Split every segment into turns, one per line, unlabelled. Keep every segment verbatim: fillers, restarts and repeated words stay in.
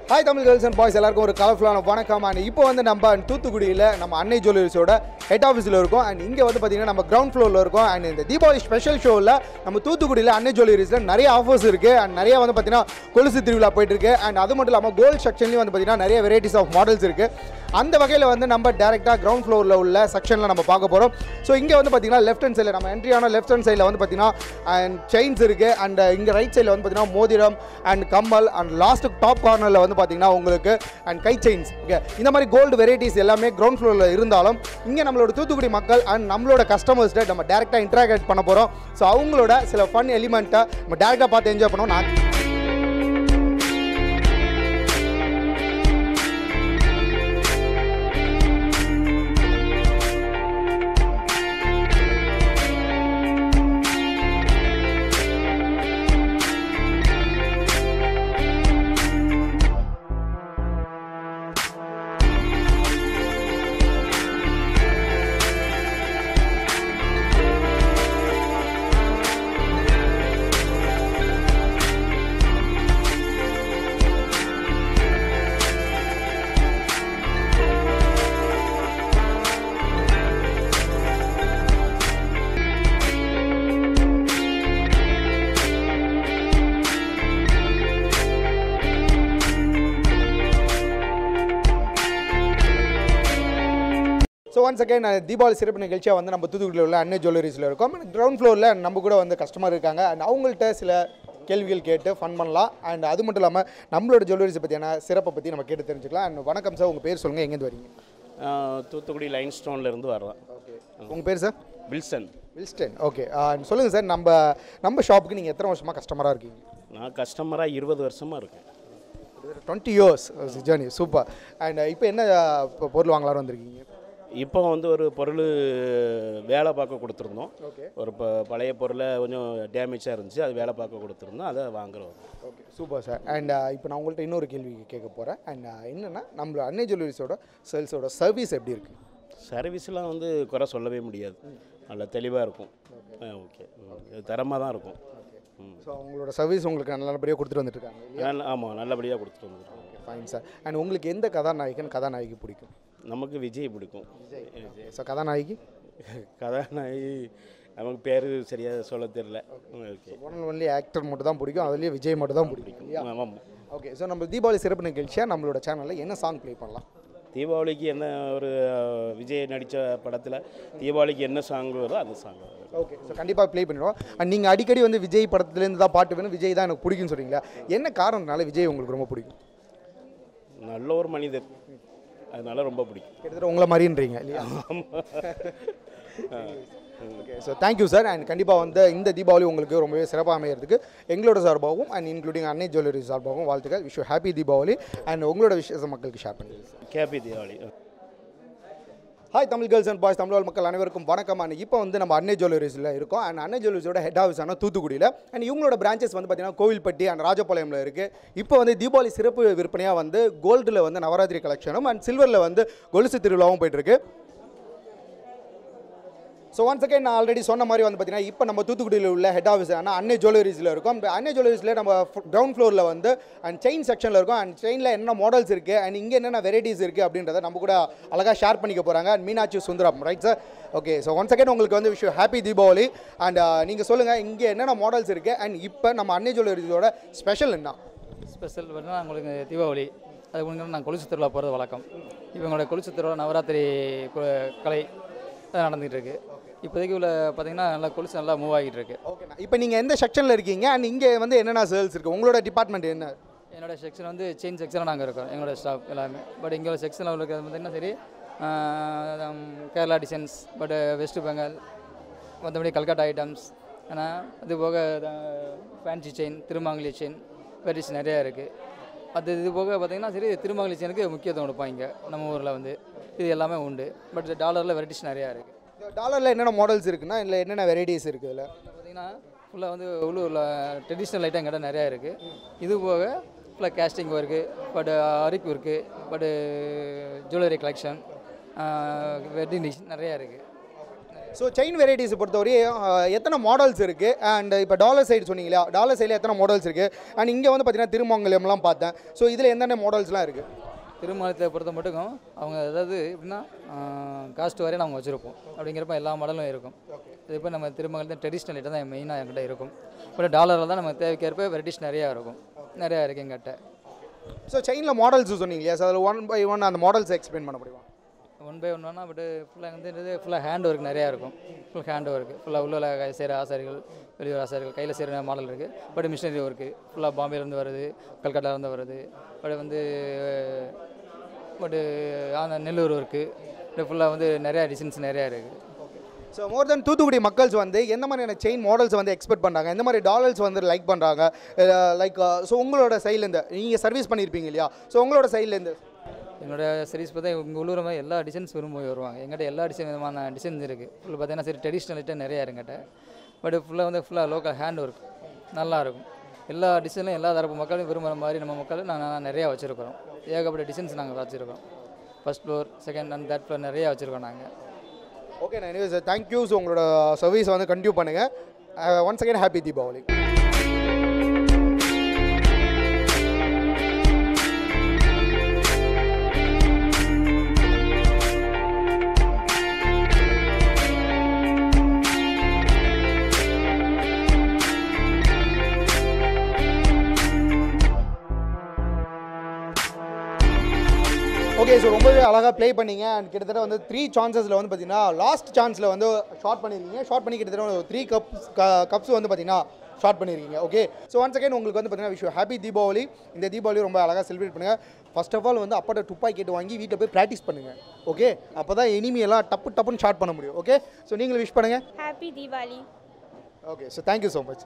Hi Tamil girls and boys, எல்லாருக்கும் ஒரு கலர்ஃபுல்லான வணக்கம். அண்ட் இப்போ வந்து நம்ம தூத்துக்குடியில் நம்ம அன்னை ஜுவல்லர்ஸோட ஹெட் ஆஃபீஸில் இருக்கோம். அண்ட் இங்கே வந்து பார்த்தீங்கன்னா நம்ம கிரவுண்ட் ஃப்ளோரில் இருக்கோம். அண்ட் இந்த தீபாவளி ஸ்பெஷல் ஷோவில் நம்ம தூத்துக்குடியில் அன்னை ஜுவல்லரிஸில் நிறைய ஆஃபர்ஸ் இருக்குது. அண்ட் நிறைய வந்து பார்த்தீங்கன்னா கொலுசு திருவிழா போயிட்டு இருக்கு. அண்ட் அது மட்டும் இல்லாமல் கோல்டு செக்ஷன்லேயும் வந்து பார்த்தீங்கன்னா நிறைய வெரைட்டிஸ் ஆஃப் மாடல்ஸ் இருக்குது. அந்த வகையில் வந்து நம்ம டேரெக்டாக கிரவுண்ட் ஃப்ளோரில் உள்ள செக்ஷனில் நம்ம பார்க்க போகிறோம். ஸோ இங்கே வந்து பார்த்தீங்கன்னா லெஃப்ட் ஹேண்ட் சைடில் நம்ம என்ட்ரியான லெஃப்ட் ஹேண்ட் சைடில் வந்து பார்த்தீங்கன்னா அண்ட் செயின்ஸ் இருக்குது. அண்ட் இங்கே ரைட் சைடில் வந்து பார்த்தீங்கன்னா மோதிரம் அண்ட் கம்மல் அண்ட் லாஸ்ட் டாப் கார்னரில் வந்து பார்த்தீங்கன்னா உங்களுக்கு அண்ட் கை செயின்ஸ் ஓகே இந்த மாதிரி கோல்டு வெரைட்டிஸ் எல்லாமே கிரவுண்ட் ஃப்ளோரில் இருந்தாலும் இங்கே நம்மளோட தூத்துக்குடி மக்கள் அண்ட் நம்மளோட கஸ்டமர்ஸ்கிட்ட நம்ம டேரெக்டாக இன்ட்ராக்ட் பண்ண போகிறோம். ஸோ அவங்களோட சில ஃபன் எலிமெண்ட்டை நம்ம டேரெக்டாக பார்த்து என்ஜாய் பண்ணுவோம். நான் ஸோ ஒன்ஸ் அகைன் தீபாவளி சிறப்பு நிகழ்ச்சியாக வந்து நம்ம தூத்துக்குடியில் உள்ள அன்னை ஜுவல்லரிஸில் இருக்கோம். கிரவுண்ட் ஃப்ளோரில் நம்ம கூட வந்து கஸ்டமர் இருக்காங்க. அண்ட் அவங்கள்ட்ட சில கேள்விகள் கேட்டு ஃபன் பண்ணலாம். அண்ட் அது மட்டும் இல்லாமல் நம்மளோட ஜுவல்லரிஸை பற்றியான சிறப்பை பற்றி நம்ம கேட்டு தெரிஞ்சுக்கலாம். அண்ட் வணக்கம் சார், உங்கள் பேர் சொல்லுங்கள், எங்கேருந்து வரீங்க?
தூத்துக்குடி லைன் ஸ்டோன்லேருந்து வரலாம்.
ஓகே, உங்கள் பேர் சார்?
வில்சன்.
வில்ஸ்டன். ஓகே, சொல்லுங்கள் சார், நம்ம நம்ம ஷாப்புக்கு நீங்கள் எத்தனை வருஷமாக கஸ்டமராக இருக்கீங்க?
நான் கஸ்டமராக இருபது வருஷமாக இருக்கேன்.
Twenty years journey, super. And இப்போ என்ன இப்போ பொருள் வாங்கலாம்னு வந்திருக்கீங்க?
இப்போ வந்து ஒரு பொருள் வேலை பார்க்க கொடுத்துருந்தோம்.
ஓகே,
ஒரு இப்போ பழைய பொருளை கொஞ்சம் டேமேஜாக இருந்துச்சு, அது வேலை பார்க்க கொடுத்துருந்தோம், அதை வாங்குறோம்.
Okay, super sir. அண்ட் இப்போ நான் உங்கள்கிட்ட இன்னொரு கேள்வி கேட்க போகிறேன். அண்ட் என்னென்னா நம்மளோட அன்னை ஜுவல்லரிஸோட சேல்ஸோட சர்வீஸ் எப்படி இருக்குது?
சர்வீஸ்லாம் வந்து குறை சொல்லவே முடியாது, நல்லா தெளிவாக இருக்கும். ஓகே, தரமாக தான் இருக்கும்.
ஸோ உங்களோட சர்வீஸ் உங்களுக்கு நல்லபடியாக கொடுத்துட்டு வந்துட்டுருக்காங்க?
ஆமாம், நல்லபடியாக கொடுத்துட்டு வந்துருக்காங்க.
Okay, fine sir. அண்ட் உங்களுக்கு எந்த கதாநாயகன் கதாநாயகி பிடிக்கும்?
நமக்கு விஜய் பிடிக்கும்.
ஸோ கதாநாயகி
கதாநாயகி நமக்கு பேர் சரியாக சொல்ல தெரியல. ஓகே,
ஒன் ஒன்லி ஆக்டர் மட்டும் தான் பிடிக்கும், அதுலேயே விஜய் மட்டும் தான் பிடிக்கும்.
ஆமாம்.
ஓகே, ஸோ நம்ம தீபாவளி சிறப்பு நிகழ்ச்சியாக நம்மளோட சேனலில் என்ன சாங் ப்ளே பண்ணலாம்?
தீபாவளிக்கு என்ன ஒரு விஜய் நடித்த படத்தில் தீபாவளிக்கு என்ன சாங் வருதோ அந்த சாங்.
ஓகே, ஸோ கண்டிப்பாக ப்ளே பண்ணிடுவோம். அண்ட் நீங்கள் அடிக்கடி வந்து விஜய் படத்துலேருந்து தான் பாட்டு வேணும், விஜய் தான் எனக்கு பிடிக்கும்னு சொல்கிறீங்களா? என்ன காரணத்தினால விஜய் உங்களுக்கு ரொம்ப பிடிக்கும்?
நல்ல ஒரு மனிதர், அதனால ரொம்ப பிடிக்கும்.
கிட்டத்தட்ட உங்களை மாதிரின்றீங்க இல்லையா? Okay, so thank you sir. And கண்டிப்பாக வந்து இந்த தீபாவளி உங்களுக்கு ரொம்பவே சிறப்பாக அமைகிறதுக்கு எங்களோட சார்பாகவும் அண்ட் இன்க்ளூடிங் அன்னை ஜுவல்லரி சார்பாகவும் வாழ்த்துக்கள். Wish you happy Deepavali. And உங்களோட விஷயத்தை மக்களுக்கு ஷேர் பண்ணுங்கள் sir.
Happy Deepavali.
Hi Tamil girls and boys, Tamil மக்கள் அனைவருக்கும் வணக்கம். அண்ட் இப்போ வந்து நம்ம அன்னை ஜுவல்லரிஸில் இருக்கோம். அண்ட் அன்னை ஜுவல்லரிஸோட ஹெட் ஆஃபீஸான தூத்துக்குடியில். அண்ட் இவங்களோட பிரான்ச்சஸ் வந்து பார்த்தீங்கன்னா கோவில்பட்டி அண்ட் ராஜபாளையமில் இருக்குது. இப்போ வந்து தீபாவளி சிறப்பு விற்பனையாக வந்து கோல்டில் வந்து நவராத்திரி கலெக்ஷனும் அண்ட் சில்வரில் வந்து கொலுசு திருவிழாவும் போயிட்டுருக்கு. ஸோ ஒன்ஸ் அகைன் நான் ஆல்ரெடி சொன்ன மாதிரி வந்து பார்த்தீங்கன்னா இப்போ நம்ம தூத்துக்குடியில் உள்ள ஹெட் ஆஃபீஸ் ஆனால் அன்னை ஜுவல்லரிஸில் இருக்கும். அன்னை ஜுவல்லரிஸில் நம்ம கிரவுண்ட் ஃப்ளோரில் வந்து அண்ட் செயின் செக்ஷனில் இருக்கும். அண்ட் செயினில் என்ன மாடல்ஸ் இருக்குது அண்ட் இங்கே என்னென்ன வெரைட்டிஸ் இருக்குது அப்படின்றத நம்ம கூட அழகாக ஷேர் பண்ணிக்க போகிறாங்க. And Meenakshi Sundaram, right sir? Okay, so once again உங்களுக்கு வந்து விஷ் ஹாப்பி தீபாவளி. அண்ட் நீங்கள் சொல்லுங்கள், இங்கே என்னென்ன மாடல்ஸ் இருக்குது அண்ட் இப்போ நம்ம அன்னை ஜுவல்லரிஸோட ஸ்பெஷல் என்ன?
ஸ்பெஷல் பார்த்தீங்கன்னா உங்களுக்கு தீபாவளி, அதுக்கு முன்னாடி நாங்கள் கொலுசு திருவிழா போகிறது வழக்கம். இப்போ எங்களோட கொலுசு திருவிழா நவராத்திரி கலை நடந்துகிட்டு இருக்குது. இப்போதைக்கு உள்ள பார்த்தீங்கன்னா நல்லா கொலுசு நல்லா மூவ் ஆகிட்டு இருக்கு.
ஓகே, இப்போ நீங்கள் எந்த செக்ஷனில் இருக்கீங்க அண்ட் இங்கே வந்து என்னென்ன சேல்ஸ் இருக்குது? உங்களோட டிபார்ட்மெண்ட் என்ன?
என்னோடய செக்ஷன் வந்து செயின் செக்ஷனில் நாங்கள் இருக்கோம், எங்களோட ஸ்டாஃப் எல்லாமே. பட் இங்கே செக்ஷனில் இருக்கிறது பார்த்திங்கன்னா சரி கேரளா டிசைன்ஸ், பட் வெஸ்ட் பெங்கால், மற்றபடி கல்கட்டா ஐட்டம்ஸ், ஏன்னா அது போக ஃபேன்சி செயின், திருமாங்கலி செயின் வெரைட்டிஸ் நிறையா இருக்குது. அது இது போக பார்த்திங்கன்னா சரி திருமாங்கலி செயினுக்கு முக்கியத்துவம் கொடுப்பாங்க இங்கே நம்ம ஊரில் வந்து. இது எல்லாமே உண்டு. பட் டாலரில் வெரைட்டிஸ் நிறையா இருக்குது.
டாலரில் என்னென்ன மாடல்ஸ் இருக்குன்னா இல்லை என்னென்ன வெரைட்டிஸ் இருக்குது? இதில்
பார்த்தீங்கன்னா ஃபுல்லாக வந்து உள்ளூரில் ட்ரெடிஷ்னல் ஐட்டம் கிட்ட நிறையா இருக்குது. இது போக ஃபுல்லாக கேஸ்டிங் ஒர்க்கு, பட் அரிக் work, but jewellery collection, wedding டிஷ் நிறையா இருக்குது.
ஸோ செயின் வெரைட்டிஸ் பொறுத்தவரை எத்தனை மாடல்ஸ் இருக்குது அண்ட் இப்போ டாலர் சைடு சொன்னீங்களா டாலர் சைடில் எத்தனை மாடல்ஸ் இருக்குது அண்ட் இங்கே வந்து பார்த்தீங்கன்னா திருமங்கலம்லாம் பார்த்தேன் ஸோ இதில் என்னென்ன மாடல்ஸ்லாம் இருக்குது
திருமணத்தை பொறுத்த மட்டுக்கும் அவங்க அதாவது எப்படின்னா காஸ்ட் வரையும் நாங்கள் வச்சுருப்போம் அப்படிங்கிறப்ப எல்லா மாடலும் இருக்கும் இது இப்போ நம்ம திருமங்கலத்தை ட்ரெடிஷ்னல் ஐட்டம் தான் மெயினாக என்கிட்ட இருக்கும் இப்போ டாலரில் தான் நம்ம தேவைக்கேற்ப வெரைட்டிஸ் நிறையா இருக்கும் நிறையா இருக்குது எங்கிட்ட
ஸோ செயினில் மாடல்ஸ் சொன்னீங்க இல்லையா ஸோ அதில் ஒன் பை ஒன் அந்த மாடல்ஸ் எக்ஸ்பிளைன் பண்ண முடியுமா
ஒன் பை ஒன் வேணால் பட்டு ஃபுல்லாக வந்து ஃபுல்லாக ஹேண்ட் ஒர்க் நிறையா இருக்கும் ஃபுல் ஹேண்ட் ஒர்க்கு ஃபுல்லாக உள்ள செய்கிற ஆசாரிகள் வெளியூர் ஆசாரிகள் கையில் செய்கிற மாடல் இருக்குது பட் மிஷினரி ஒர்க்கு ஃபுல்லாக பாம்பேலேருந்து வருது கல்கட்டாலேருந்து வருது பட் வந்து பட்டு அந்த நெல்லூர் ஒர்க்கு இது ஃபுல்லாக வந்து நிறையா டிசைன்ஸ் நிறையா இருக்குது
ஸோ மோர் தென் தூத்துக்குடி மக்கள்ஸ் வந்து எந்த மாதிரியான செயின் மாடல்ஸ் வந்து எக்ஸ்பெக்ட் பண்ணுறாங்க எந்த மாதிரி டாலர்ஸ் வந்து லைக் பண்ணுறாங்க லைக் ஸோ உங்களோட சைட்லேருந்து நீங்கள் சர்வீஸ் பண்ணியிருப்பீங்க இல்லையா ஸோ உங்களோட சைட்லேருந்து
என்னோட சர்வீஸ் பார்த்தா உங்கள் உள்ளூர் மாதிரி எல்லா டிசைன்ஸ் விரும்பி வருவாங்க எங்கிட்ட எல்லா டிசைன் விதமான டிசைன்ஸ் இருக்குது ஃபுல்லாக பார்த்தீங்கன்னா சரி ட்ரெடிஷ்னல் ஐட்டம் நிறையா இருங்கிட்ட பட் ஃபுல்லாக வந்து ஃபுல்லாக லோக்கல் ஹேண்ட் ஒர்க் நல்லாயிருக்கும் எல்லா டிசைனும் எல்லா தரப்பு மக்களும் விரும்புகிற மாதிரி நம்ம மக்கள் நாங்கள் நிறையா வச்சுருக்கிறோம் ஏகப்பட்ட டிசைன்ஸ் நாங்கள் வச்சுருக்கோம் first floor second and third floor நிறையா வச்சுருக்கோம் நாங்கள்
ஓகே நான் எனிவே சார் தேங்க்யூ ஸோ உங்களோட சர்வீஸ் வந்து கண்டினியூ பண்ணுங்கள் once again happy Deepavali okay so ரொம்பவே அழகாக ப்ளே பண்ணிங்க அண்ட் கிட்டத்தட்ட வந்து த்ரீ சான்சஸில் வந்து பார்த்தீங்கன்னா லாஸ்ட் சான்ஸில் வந்து ஷார்ட் பண்ணியிருக்கீங்க ஷார்ட் பண்ணி கிட்டத்தட்ட ஒரு த்ரீ கப்ஸ் கப்ஸ் வந்து பார்த்தீங்கன்னா ஷார்ட் பண்ணியிருக்கீங்க ஓகே ஸோ ஒன்ஸ் அகேன் உங்களுக்கு வந்து பார்த்தீங்கன்னா விஷயம் ஹாப்பி தீபாவளி இந்த தீபாவளி ரொம்ப அழகாக செலிப்ரேட் பண்ணுங்கள் ஃபர்ஸ்ட் ஆஃப் ஆல் வந்து அப்பாட்ட துப்பாக்கி கேட்டு வாங்கி வீட்டில் போய் ப்ராக்டிஸ் பண்ணுங்கள் ஓகே அப்போ தான் எனிமியெல்லாம் டப்பு டப்புன்னு ஷார்ட் பண்ண முடியும் ஓகே ஸோ நீங்களும் விஷ் பண்ணுங்கள்
happy Deepavali
okay so thank you so much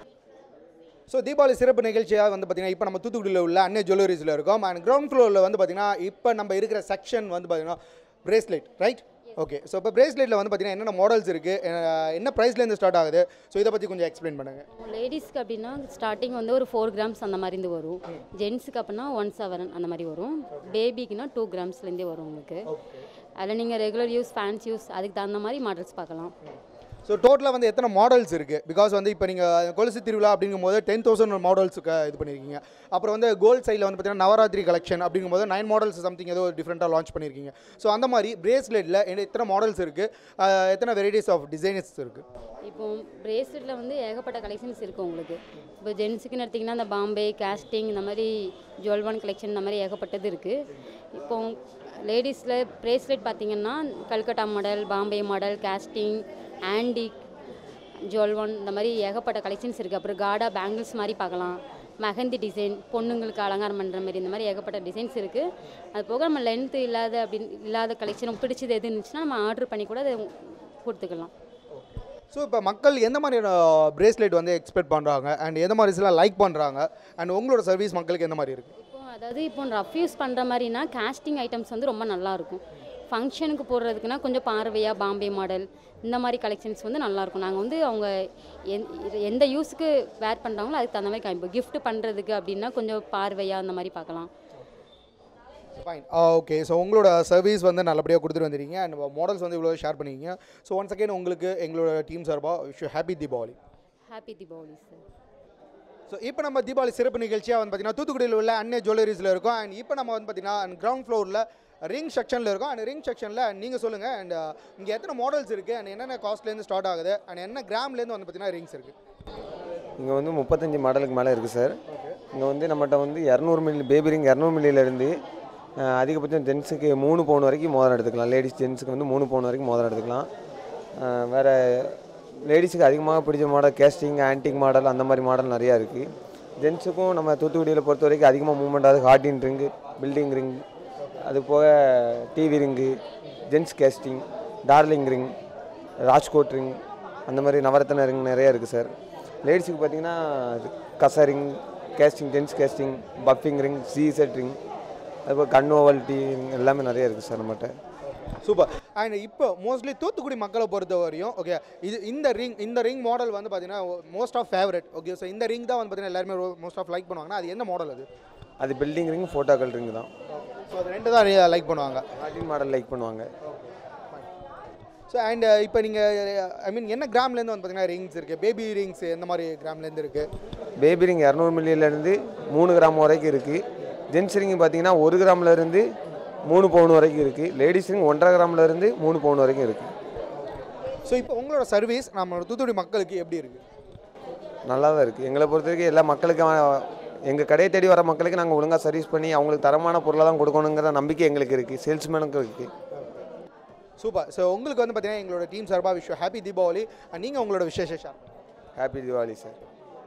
so Deepavali சிறப்பு நிகழ்ச்சியாக வந்து பார்த்திங்கன்னா இப்போ நம்ம தூத்துக்குடியில் உள்ள அன்னை ஜுவல்லரிஸில் இருக்கோம் அண்ட் கிரவுண்ட் ஃப்ளோரில் வந்து பார்த்திங்கன்னா இப்போ நம்ம இருக்கிற செக்ஷன் வந்து பார்த்திங்கன்னா பிரேஸ்லெட் ரைட் ஓகே ஸோ இப்போ பிரேஸ்லெட்டில் வந்து பார்த்திங்கன்னா என்னென்ன மாடல்ஸ் இருக்குது என்ன ப்ரைஸ்லேருந்து ஸ்டார்ட் ஆகுது ஸோ இதை பற்றி கொஞ்சம் எக்ஸ்பிளைன் பண்ணுங்கள்
லேடிஸ்க்கு அப்படின்னா ஸ்டார்டிங் வந்து ஒரு ஃபோர் கிராம்ஸ் அந்த மாதிரி இருந்து வரும் ஜென்ஸுக்கு அப்படின்னா ஒன் செவன் அந்த மாதிரி வரும் பேபிக்குன்னா டூ கிராம்ஸ்லேருந்தே வரும் உங்களுக்கு அதில் நீங்கள் ரெகுலர் யூஸ் ஃபேன்ஸ் யூஸ் அதுக்கு தகுந்த மாதிரி மாடல்ஸ் பார்க்கலாம்
ஸோ டோட்டலாக வந்து எத்தனை மாடல்ஸ் இருக்குது பிகாஸ் வந்து இப்போ நீங்கள் கொலுசு திருவிழா அப்படிங்கும் போது டென் தௌசண்ட் மாடல்ஸுக்கு இது பண்ணியிருக்கீங்க அப்புறம் வந்து கோல்ட் சைடில் வந்து பார்த்தீங்கன்னா நவராத்திரி கலெக்ஷன் அப்படிங்கும்போது நைன் மாடல்ஸ் சம்திங் ஏதோ டிஃப்ரெண்ட்டாக லான்ச் பண்ணியிருக்கீங்க ஸோ அந்த மாதிரி பிரேஸ்லெட்டில் எத்தனை மாடல்ஸ் இருக்குது எத்தனை வெரைட்டிஸ் ஆஃப் டிசைன்ஸ் இருக்குது
இப்போ பிரேஸ்லெட்டில் வந்து ஏகப்பட்ட கலெக்ஷன்ஸ் இருக்குது உங்களுக்கு இப்போ ஜென்ஸுக்குன்னு எடுத்திங்கன்னா அந்த பாம்பே கேஸ்டிங் இந்த மாதிரி ஜுவல்வான் கலெக்ஷன் இந்த மாதிரி ஏகப்பட்டது இருக்குது இப்போ லேடிஸில் பிரேஸ்லெட் பார்த்திங்கன்னா Calcutta model Bombay model casting antique ஜுவல்வான் இந்த மாதிரி ஏகப்பட்ட கலெக்ஷன்ஸ் இருக்குது அப்புறம் காடா பேங்கிள்ஸ் மாதிரி பார்க்கலாம் மெஹந்தி டிசைன் பொண்ணுங்களுக்கு அலங்காரம் பண்ணுற மாதிரி இந்த மாதிரி ஏகப்பட்ட டிசைன்ஸ் இருக்குது அது போக நம்ம லென்த்து இல்லாத அப்படின்னு இல்லாத கலெக்ஷன் பிடிச்சது எது இருந்துச்சுன்னா நம்ம ஆர்டர் பண்ணி கூட அதை கொடுத்துக்கலாம்
ஸோ இப்போ மக்கள் எந்த மாதிரியான பிரேஸ்லெட் வந்து எக்ஸ்பெக்ட் பண்ணுறாங்க அண்ட் எந்த மாதிரி சில லைக் பண்ணுறாங்க அண்ட் உங்களோட சர்வீஸ் மக்களுக்கு எந்த மாதிரி இருக்குது
இப்போ அதாவது இப்போ ரஃப் யூஸ் பண்ணுற மாதிரினா கேஸ்டிங் ஐட்டம்ஸ் வந்து ரொம்ப நல்லாயிருக்கும் ஃபங்க்ஷனுக்கு போடுறதுக்குன்னா கொஞ்சம் பார்வையாக பாம்பே மாடல் இந்த மாதிரி கலெக்ஷன்ஸ் வந்து நல்லாயிருக்கும் நாங்கள் வந்து அவங்க எந்த யூஸுக்கு வேர் பண்ணுறாங்களோ அதுக்கு தகுந்த மாதிரி காமிப்போம் கிஃப்ட் பண்ணுறதுக்கு அப்படின்னா கொஞ்சம் பார்வையாக அந்த மாதிரி பார்க்கலாம்
ஃபைன் ஓகே ஸோ உங்களோட சர்வீஸ் வந்து நல்லபடியாக கொடுத்துட்டு வந்துருக்கீங்க அண்ட் மாடல்ஸ் வந்து இவ்வளோ ஷேர் பண்ணிக்கிங்க ஸோ ஒன்ஸ் அகேன் உங்களுக்கு எங்களோட டீம் சார்பாக wish happy Deepavali
happy Deepavali sir
so இப்போ நம்ம தீபாவளி சிறப்பு நிகழ்ச்சியாக வந்து பார்த்திங்கன்னா தூத்துக்குடியில் உள்ள அன்னை ஜுவல்லரிஸில் இருக்கோம் அண்ட் இப்போ நம்ம வந்து பார்த்திங்கன்னா கிரவுண்ட் ஃப்ளோரில் ரிங் செக்ஷனில் இருக்கும் அண்ட் ரிங் செக்ஷனில் நீங்கள் சொல்லுங்கள் அண்ட் இங்கே எத்தனை மாடல்ஸ் இருக்குது அண்ட் என்னென்ன காஸ்ட்லேருந்து ஸ்டார்ட் ஆகுது அண்ட் என்ன கிராம்லேருந்து வந்து பார்த்திங்கன்னா ரிங்ஸ் இருக்குது
இங்கே வந்து முப்பத்தஞ்சு மாடலுக்கு மேலே இருக்குது சார் இங்கே வந்து நம்மகிட்ட வந்து இரநூறு மில்லி பேபி ரிங் இரநூறு மில்லியிலேருந்து அதிகபட்சம் ஜென்ஸுக்கு மூணு பவுன் வரைக்கும் மோதிரம் எடுத்துக்கலாம் லேடிஸ் ஜென்ஸுக்கு வந்து மூணு பவுன் வரைக்கும் மோதிரம் எடுத்துக்கலாம் வேறு லேடிஸுக்கு அதிகமாக பிடிச்ச மாடல் கேஸ்டிங் ஆன்டிக் மாடல் அந்த மாதிரி மாடல் நிறையா இருக்குது ஜென்ஸுக்கும் நம்ம தூத்துக்குடியில் பொறுத்த வரைக்கும் அதிகமாக மூவ்மெண்ட் ஆகுது ஹார்டின் ரிங்கு பில்டிங் ரிங் அது போக TV ring gents casting darling ring Rajkot ring அந்த மாதிரி நவரத்ன ரிங் நிறையா இருக்குது சார் லேடிஸுக்கு பார்த்திங்கன்னா கச ring casting gents casting buffing ring C set ring அதுபோல் கண்ணோவல் டீ எல்லாமே நிறைய இருக்குது சார் நம்மகிட்ட
சூப்பர் அண்ட் இப்போ மோஸ்ட்லி தூத்துக்குடி மக்களை பொறுத்த வரையும் ஓகே இது இந்த ரிங் இந்த ரிங் மாடல் வந்து பார்த்தீங்கன்னா most of favourite okay so இந்த ரிங் தான் வந்து பார்த்தீங்கன்னா எல்லாருமே மோஸ்ட் ஆஃப் லைக் பண்ணுவாங்கன்னா அது என்ன மாடல் அது
அது பில்டிங் ரிங் ஃபோட்டோக்கள் ரிங் தான்
ஸோ அது ரெண்டு தான் லைக் பண்ணுவாங்க
ஹார்டின் மாடல் லைக் பண்ணுவாங்க
ஸோ அண்ட் இப்போ நீங்கள் ஐ மீன் என்ன கிராம்லேருந்து வந்து பார்த்தீங்கன்னா ரிங்ஸ் இருக்குது, பேபி ரிங்ஸ் எந்த மாதிரி கிராம்லேருந்து இருக்குது?
பேபி ரிங் இரநூறு மில்லியிலேருந்து மூணு கிராம் வரைக்கும் இருக்குது. ஜென்ஸ் ரிங் பார்த்தீங்கன்னா ஒரு கிராம்லேருந்து மூணு பவுன் வரைக்கும் இருக்குது. லேடிஸ் ரிங் ஒன்றரை கிராம்லேருந்து மூணு பவுன் வரைக்கும் இருக்குது.
ஸோ இப்போ உங்களோட சர்வீஸ் நம்மளோட தூத்துக்குடி மக்களுக்கு எப்படி இருக்குது?
நல்லா தான் இருக்குது. எங்களை பொறுத்த வரைக்கும் எல்லா மக்களுக்கும் எங்கள் கடையை தேடி வர மக்களுக்கு நாங்கள் ஒழுங்காக சர்வீஸ் பண்ணி அவங்களுக்கு தரமான பொருளை தான் கொடுக்கணுங்கிற நம்பிக்கை எங்களுக்கு இருக்குது, சேல்ஸ்மேனுக்கும் இருக்குது.
சூப்பர். ஸோ உங்களுக்கு வந்து பார்த்தீங்கன்னா எங்களோட டீம் சார்பாக விஷ் ஹாப்பி தீபாவளி. அண்ட் நீங்கள் உங்களோட விசேஷம்.
Happy Deepavali sir.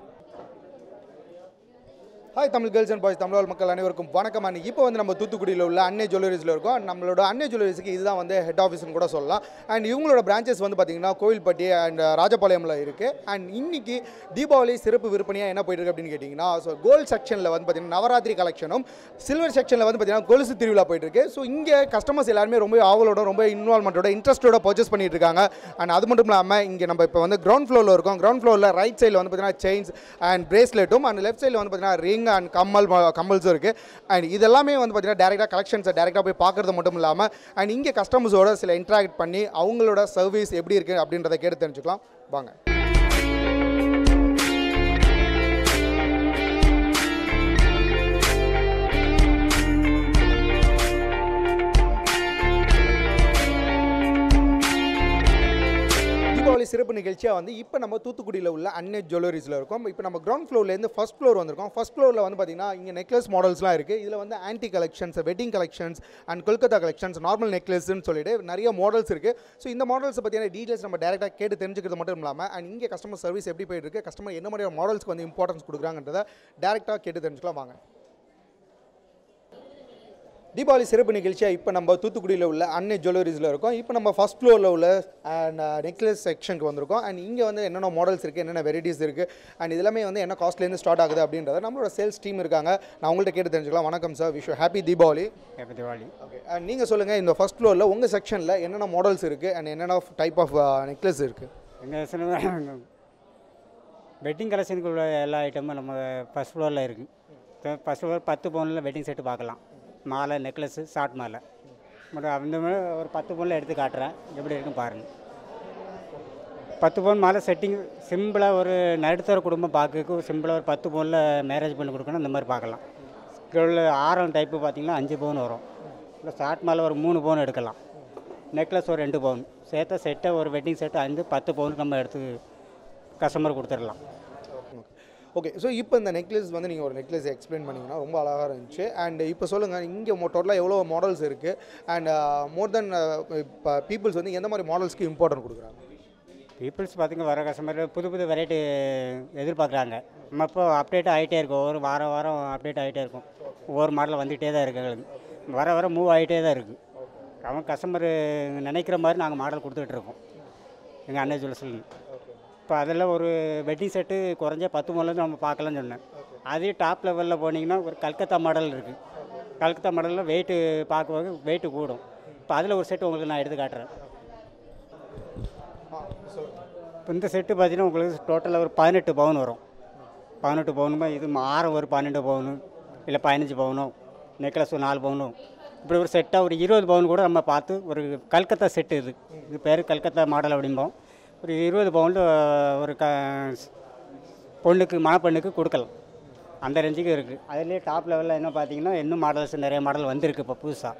Hi Tamil girls and boys, Tamil மக்கள் அனைவருக்கும் வணக்கம். அண்ட் இப்போ வந்து நம்ம தூத்துக்குடியில் உள்ள அன்னை ஜுவல்லரிஸில் இருக்கோம். நம்மளோட அன்னை ஜுவல்லரிஸுக்கு இதுதான் வந்து ஹெட் ஆஃபீஸ்னு கூட சொல்லலாம். அண்ட் இவங்களோட பிரான்ச்சஸ் வந்து பார்த்திங்கன்னா கோவில்பட்டி அண்ட் ராஜபாளையமில் இருக்குது. அண்ட் இன்றைக்கி தீபாவளி சிறப்பு விற்பனையாக என்ன போயிட்டு இருக்கு அப்படின்னு கேட்டிங்கன்னா, ஸோ கோல்டு செக்ஷனில் வந்து பார்த்திங்கன்னா நவராத்திரி கலெக்ஷனும், சில்வர் செக்ஷனில் வந்து பார்த்திங்கன்னா கொலுசு திருவிழா போயிட்டுருக்கு. ஸோ இங்கே கஸ்டமர்ஸ் எல்லாருமே ரொம்ப ஆவலோட ரொம்ப இன்வால்மெண்ட்டோட இன்ட்ரெஸ்ட்டோட பர்ச்சேஸ் பண்ணிட்டு இருக்காங்க. அண்ட் அது மட்டும் இல்லாமல் இங்கே நம்ம இப்போ வந்து கிரவுண்ட் ஃப்ளோரில் இருக்கோம். கிரவுண்ட் ஃப்ளோரில் ரைட் சைடில் வந்து பார்த்திங்கன்னா செயின்ஸ் அண்ட் பிரேஸ்லெட்டும், அண்ட் லெஃப்ட் சைடில் வந்து பார்த்திங்கன்னா ரிங் அண்ட் கம்மல் கம்பல்ஸும் இருக்குது. அண்ட் இதெல்லாமே வந்து பார்த்தீங்கன்னா டேரெக்டாக கலெக்ஷன்ஸை டேரெக்டாக போய் பார்க்குறது மட்டும் இல்லாமல் அண்ட் இங்கே கஸ்டமர்ஸோட சில இன்ட்ராக்ட் பண்ணி அவங்களோட சர்வீஸ் எப்படி இருக்குது அப்படின்றத கேட்டு தெரிஞ்சுக்கலாம் வாங்க. தீபாவளி சிறப்பு நிகழ்ச்சியாக வந்து இப்போ நம்ம தூத்துக்குடியில் உள்ள அன்னை ஜுவல்லரிஸில் இருக்கோம். இப்போ நம்ம கிரவுண்ட் ஃப்ளோர்லேருந்து ஃபஸ்ட் ஃப்ளோர் வந்திருக்கோம். ஃபஸ்ட் ஃப்ளோரில் வந்து பார்த்திங்கன்னா இங்கே நெக்லஸ் மாடல்ஸ்லாம் இருக்குது. இதில் வந்து antique collections, wedding collections and Kolkata collections, normal நெக்லஸ்ன்னு சொல்லிட்டு நிறைய மாடல்ஸ் இருக்குது. ஸோ இந்த மாடல்ஸை பற்றியான டீட்டெயில்ஸ் நம்ம டேரெக்டாக கேட்டு தெரிஞ்சுக்கிறது மட்டும் இல்லாமல் அண்ட் இங்கே கஸ்டமர் சர்வீஸ் எப்படி போயிட்டு இருக்குது, கஸ்டமர் என்ன மாதிரியான மாடல்ஸ்க்கு வந்து இம்பார்ட்டன்ஸ் கொடுக்குறாங்கன்றதை டேரெக்டாக கேட்டு தெரிஞ்சுக்கலாம் வாங்க. தீபாவளி சிறப்பு நிகழ்ச்சியாக இப்போ நம்ம தூத்துக்குடியில் உள்ள அன்னை ஜுவல்லரிஸில் இருக்கோம். இப்போ நம்ம ஃபஸ்ட் ஃப்ளோரில் உள்ள அண்ட் நெக்லஸ் செக்ஷனுக்கு வந்திருக்கோம். அண்ட் இங்கே வந்து என்னென்ன மாடல்ஸ் இருக்குது, என்னென்ன வெரைட்டிஸ் இருக்குது அண்ட் இதெல்லாமே வந்து என்ன காஸ்ட்லேருந்து ஸ்டார்ட் ஆகுது அப்படின்றத நம்மளோட சேல்ஸ் டீம் இருக்காங்க. நான் உங்கள்கிட்ட கேட்டு தெரிஞ்சுக்கலாம். வணக்கம் sir, wish happy Deepavali.
Happy Deepavali.
Okay, and நீங்கள் சொல்லுங்கள் இந்த ஃபஸ்ட் ஃப்ளோரில் உங்கள் செக்ஷனில் என்னென்ன மாடல்ஸ் இருக்குது அண்ட் என்னென்ன டைப் ஆஃப் நெக்லஸ் இருக்குது?
எங்கள் வெட்டிங் கலெக்ஷனுக்கு உள்ள எல்லா ஐட்டமும் நம்ம ஃபஸ்ட் ஃப்ளோரில் இருக்குது. ஃபஸ்ட் ஃப்ளோர் பத்து பவுனில் வெட்டிங் செட்டு பார்க்கலாம். மாலை, நெக்லஸ்ஸு, ஷார்ட் மாலை மட்டும் அந்த மாதிரி ஒரு பத்து பவுனில் எடுத்து காட்டுறேன், எப்படி இருக்குன்னு பாருங்கள். பத்து பவுன் மாலை செட்டிங் சிம்பிளாக ஒரு நடுத்தர குடும்பம் பார்க்கறதுக்கு சிம்பிளாக ஒரு பத்து பவுனில் மேரேஜ் பண்ணி கொடுக்கணும், இந்த மாதிரி பார்க்கலாம். உள்ள ஆரம் டைப்பு பார்த்திங்கன்னா அஞ்சு பவுன் வரும். இல்லை ஷார்ட் மாலை ஒரு மூணு பவுன் எடுக்கலாம். நெக்லஸ் ஒரு ரெண்டு பவுன் சேர்த்த செட்டை ஒரு வெட்டிங் செட்டை அஞ்சு பத்து பவுனுக்கு நம்ம எடுத்து கஸ்டமர் கொடுத்துடலாம்.
ஓகே, ஸோ இப்போ இந்த நெக்லஸ் வந்து நீங்கள் ஒரு நெக்லஸ் எக்ஸ்பிளைன் பண்ணிங்கன்னா ரொம்ப அழகாக இருந்துச்சு. அண்ட் இப்போ சொல்லுங்கள், இங்கே டோட்டலாக எவ்வளோ மாடல்ஸ் இருக்குது அண்ட் மோர் தென் இப்போ பீப்புள்ஸ் வந்து எந்த மாதிரி மாடல்ஸ்க்கு இம்பார்ட்டன்ட் கொடுக்குறாங்க?
பீப்புள்ஸ் பார்த்திங்க வர கஸ்டமர் புது புது வெரைட்டி எதிர்பார்க்குறாங்க. நம்ம இப்போ அப்டேட் ஆகிட்டே இருக்கும், ஒரு வாரம் வாரம் அப்டேட் ஆகிட்டே இருக்கும். ஒவ்வொரு மாடல் வந்துகிட்டே தான் இருக்குது, எங்களுக்கு வர வர மூவ் ஆகிட்டே தான் இருக்குது. அவன் கஸ்டமர் நினைக்கிற மாதிரி நாங்கள் மாடல் கொடுத்துட்ருக்கோம் எங்கள் அன்னை ஜுவல்லர்ஸில். இப்போ அதில் ஒரு வெட்டிங் செட்டு குறைஞ்ச பத்து மூலேருந்து நம்ம பார்க்கலாம்னு சொன்னேன். அதே டாப் லெவலில் போனீங்கன்னா ஒரு கல்கத்தா மாடல் இருக்குது. கல்கத்தா மாடலில் வெயிட்டு பார்க்கும்போது வெயிட்டு கூடும். இப்போ அதில் ஒரு செட்டு உங்களுக்கு நான் எடுத்து காட்டுறேன். இப்போ இந்த செட்டு பார்த்தீங்கன்னா உங்களுக்கு டோட்டலாக ஒரு பதினெட்டு பவுன் வரும். பதினெட்டு பவுனுமா இது ஆரம் ஒரு பன்னெண்டு பவுனு இல்லை பதினஞ்சு பவுனும், நெக்லஸ் ஒரு நாலு பவுனும், இப்படி ஒரு செட்டாக ஒரு இருபது பவுன் கூட நம்ம பார்த்து ஒரு கல்கத்தா செட்டு. இது இது பேர் கல்கத்தா மாடல் அப்படிம்போம். ஒரு இருபது பவுண்டு ஒரு க பொண்ணுக்கு மணப்பெண்ணுக்கு கொடுக்கலாம், அந்த ரேஞ்சுக்கு இருக்குது. அதுலேயே டாப் லெவலில் என்ன பார்த்தீங்கன்னா இன்னும் மாடல்ஸ் நிறைய மாடல் வந்திருக்கு இப்போ புதுசாக.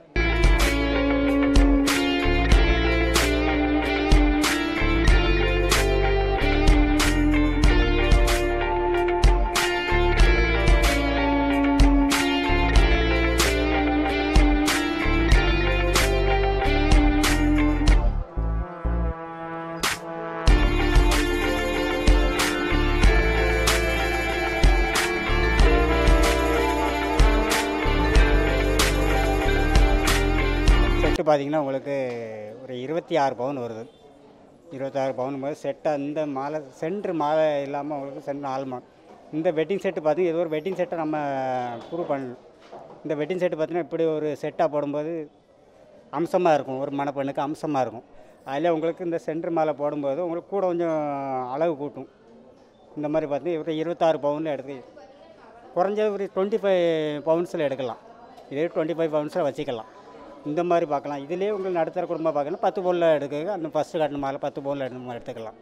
பார்த்திங்கன்னா உங்களுக்கு ஒரு இருபத்தி ஆறு பவுன் வருது. இருபத்தாறு பவுன் போது செட்டை அந்த மாலை சென்ட்ரு மாலை இல்லாமல் உங்களுக்கு சென்ட்ரு நாலு மா இந்த வெட்டிங் செட்டு பார்த்திங்கன்னா ஏதோ ஒரு வெட்டிங் செட்டை நம்ம ப்ரூவ் பண்ணணும். இந்த வெட்டிங் செட்டு பார்த்திங்கன்னா இப்படி ஒரு செட்டாக போடும்போது அம்சமாக இருக்கும், ஒரு மணப்பெண்ணுக்கு அம்சமாக இருக்கும். அதில் உங்களுக்கு இந்த சென்ட்ரு மாலை போடும்போது உங்களுக்கு கூட கொஞ்சம் அளவு கூட்டும். இந்த மாதிரி பார்த்தீங்கன்னா ஒரு இருபத்தாறு பவுனில் எடுத்து குறைஞ்சது ஒரு டுவெண்ட்டி ஃபைவ் பவுன்ஸில் எடுக்கலாம். இதே டுவெண்ட்டி ஃபைவ் பவுன்ஸில் வச்சுக்கலாம். இந்த மாதிரி பார்க்கலாம். இதிலே உங்களுக்கு நடுத்தர குடும்பம் பார்க்கணும் பத்து பவுனில் எடுக்க அந்த ஃபஸ்ட்டு காட்டின மாதிரி பத்து பவுனில் எடுத்து எடுத்துக்கலாம்.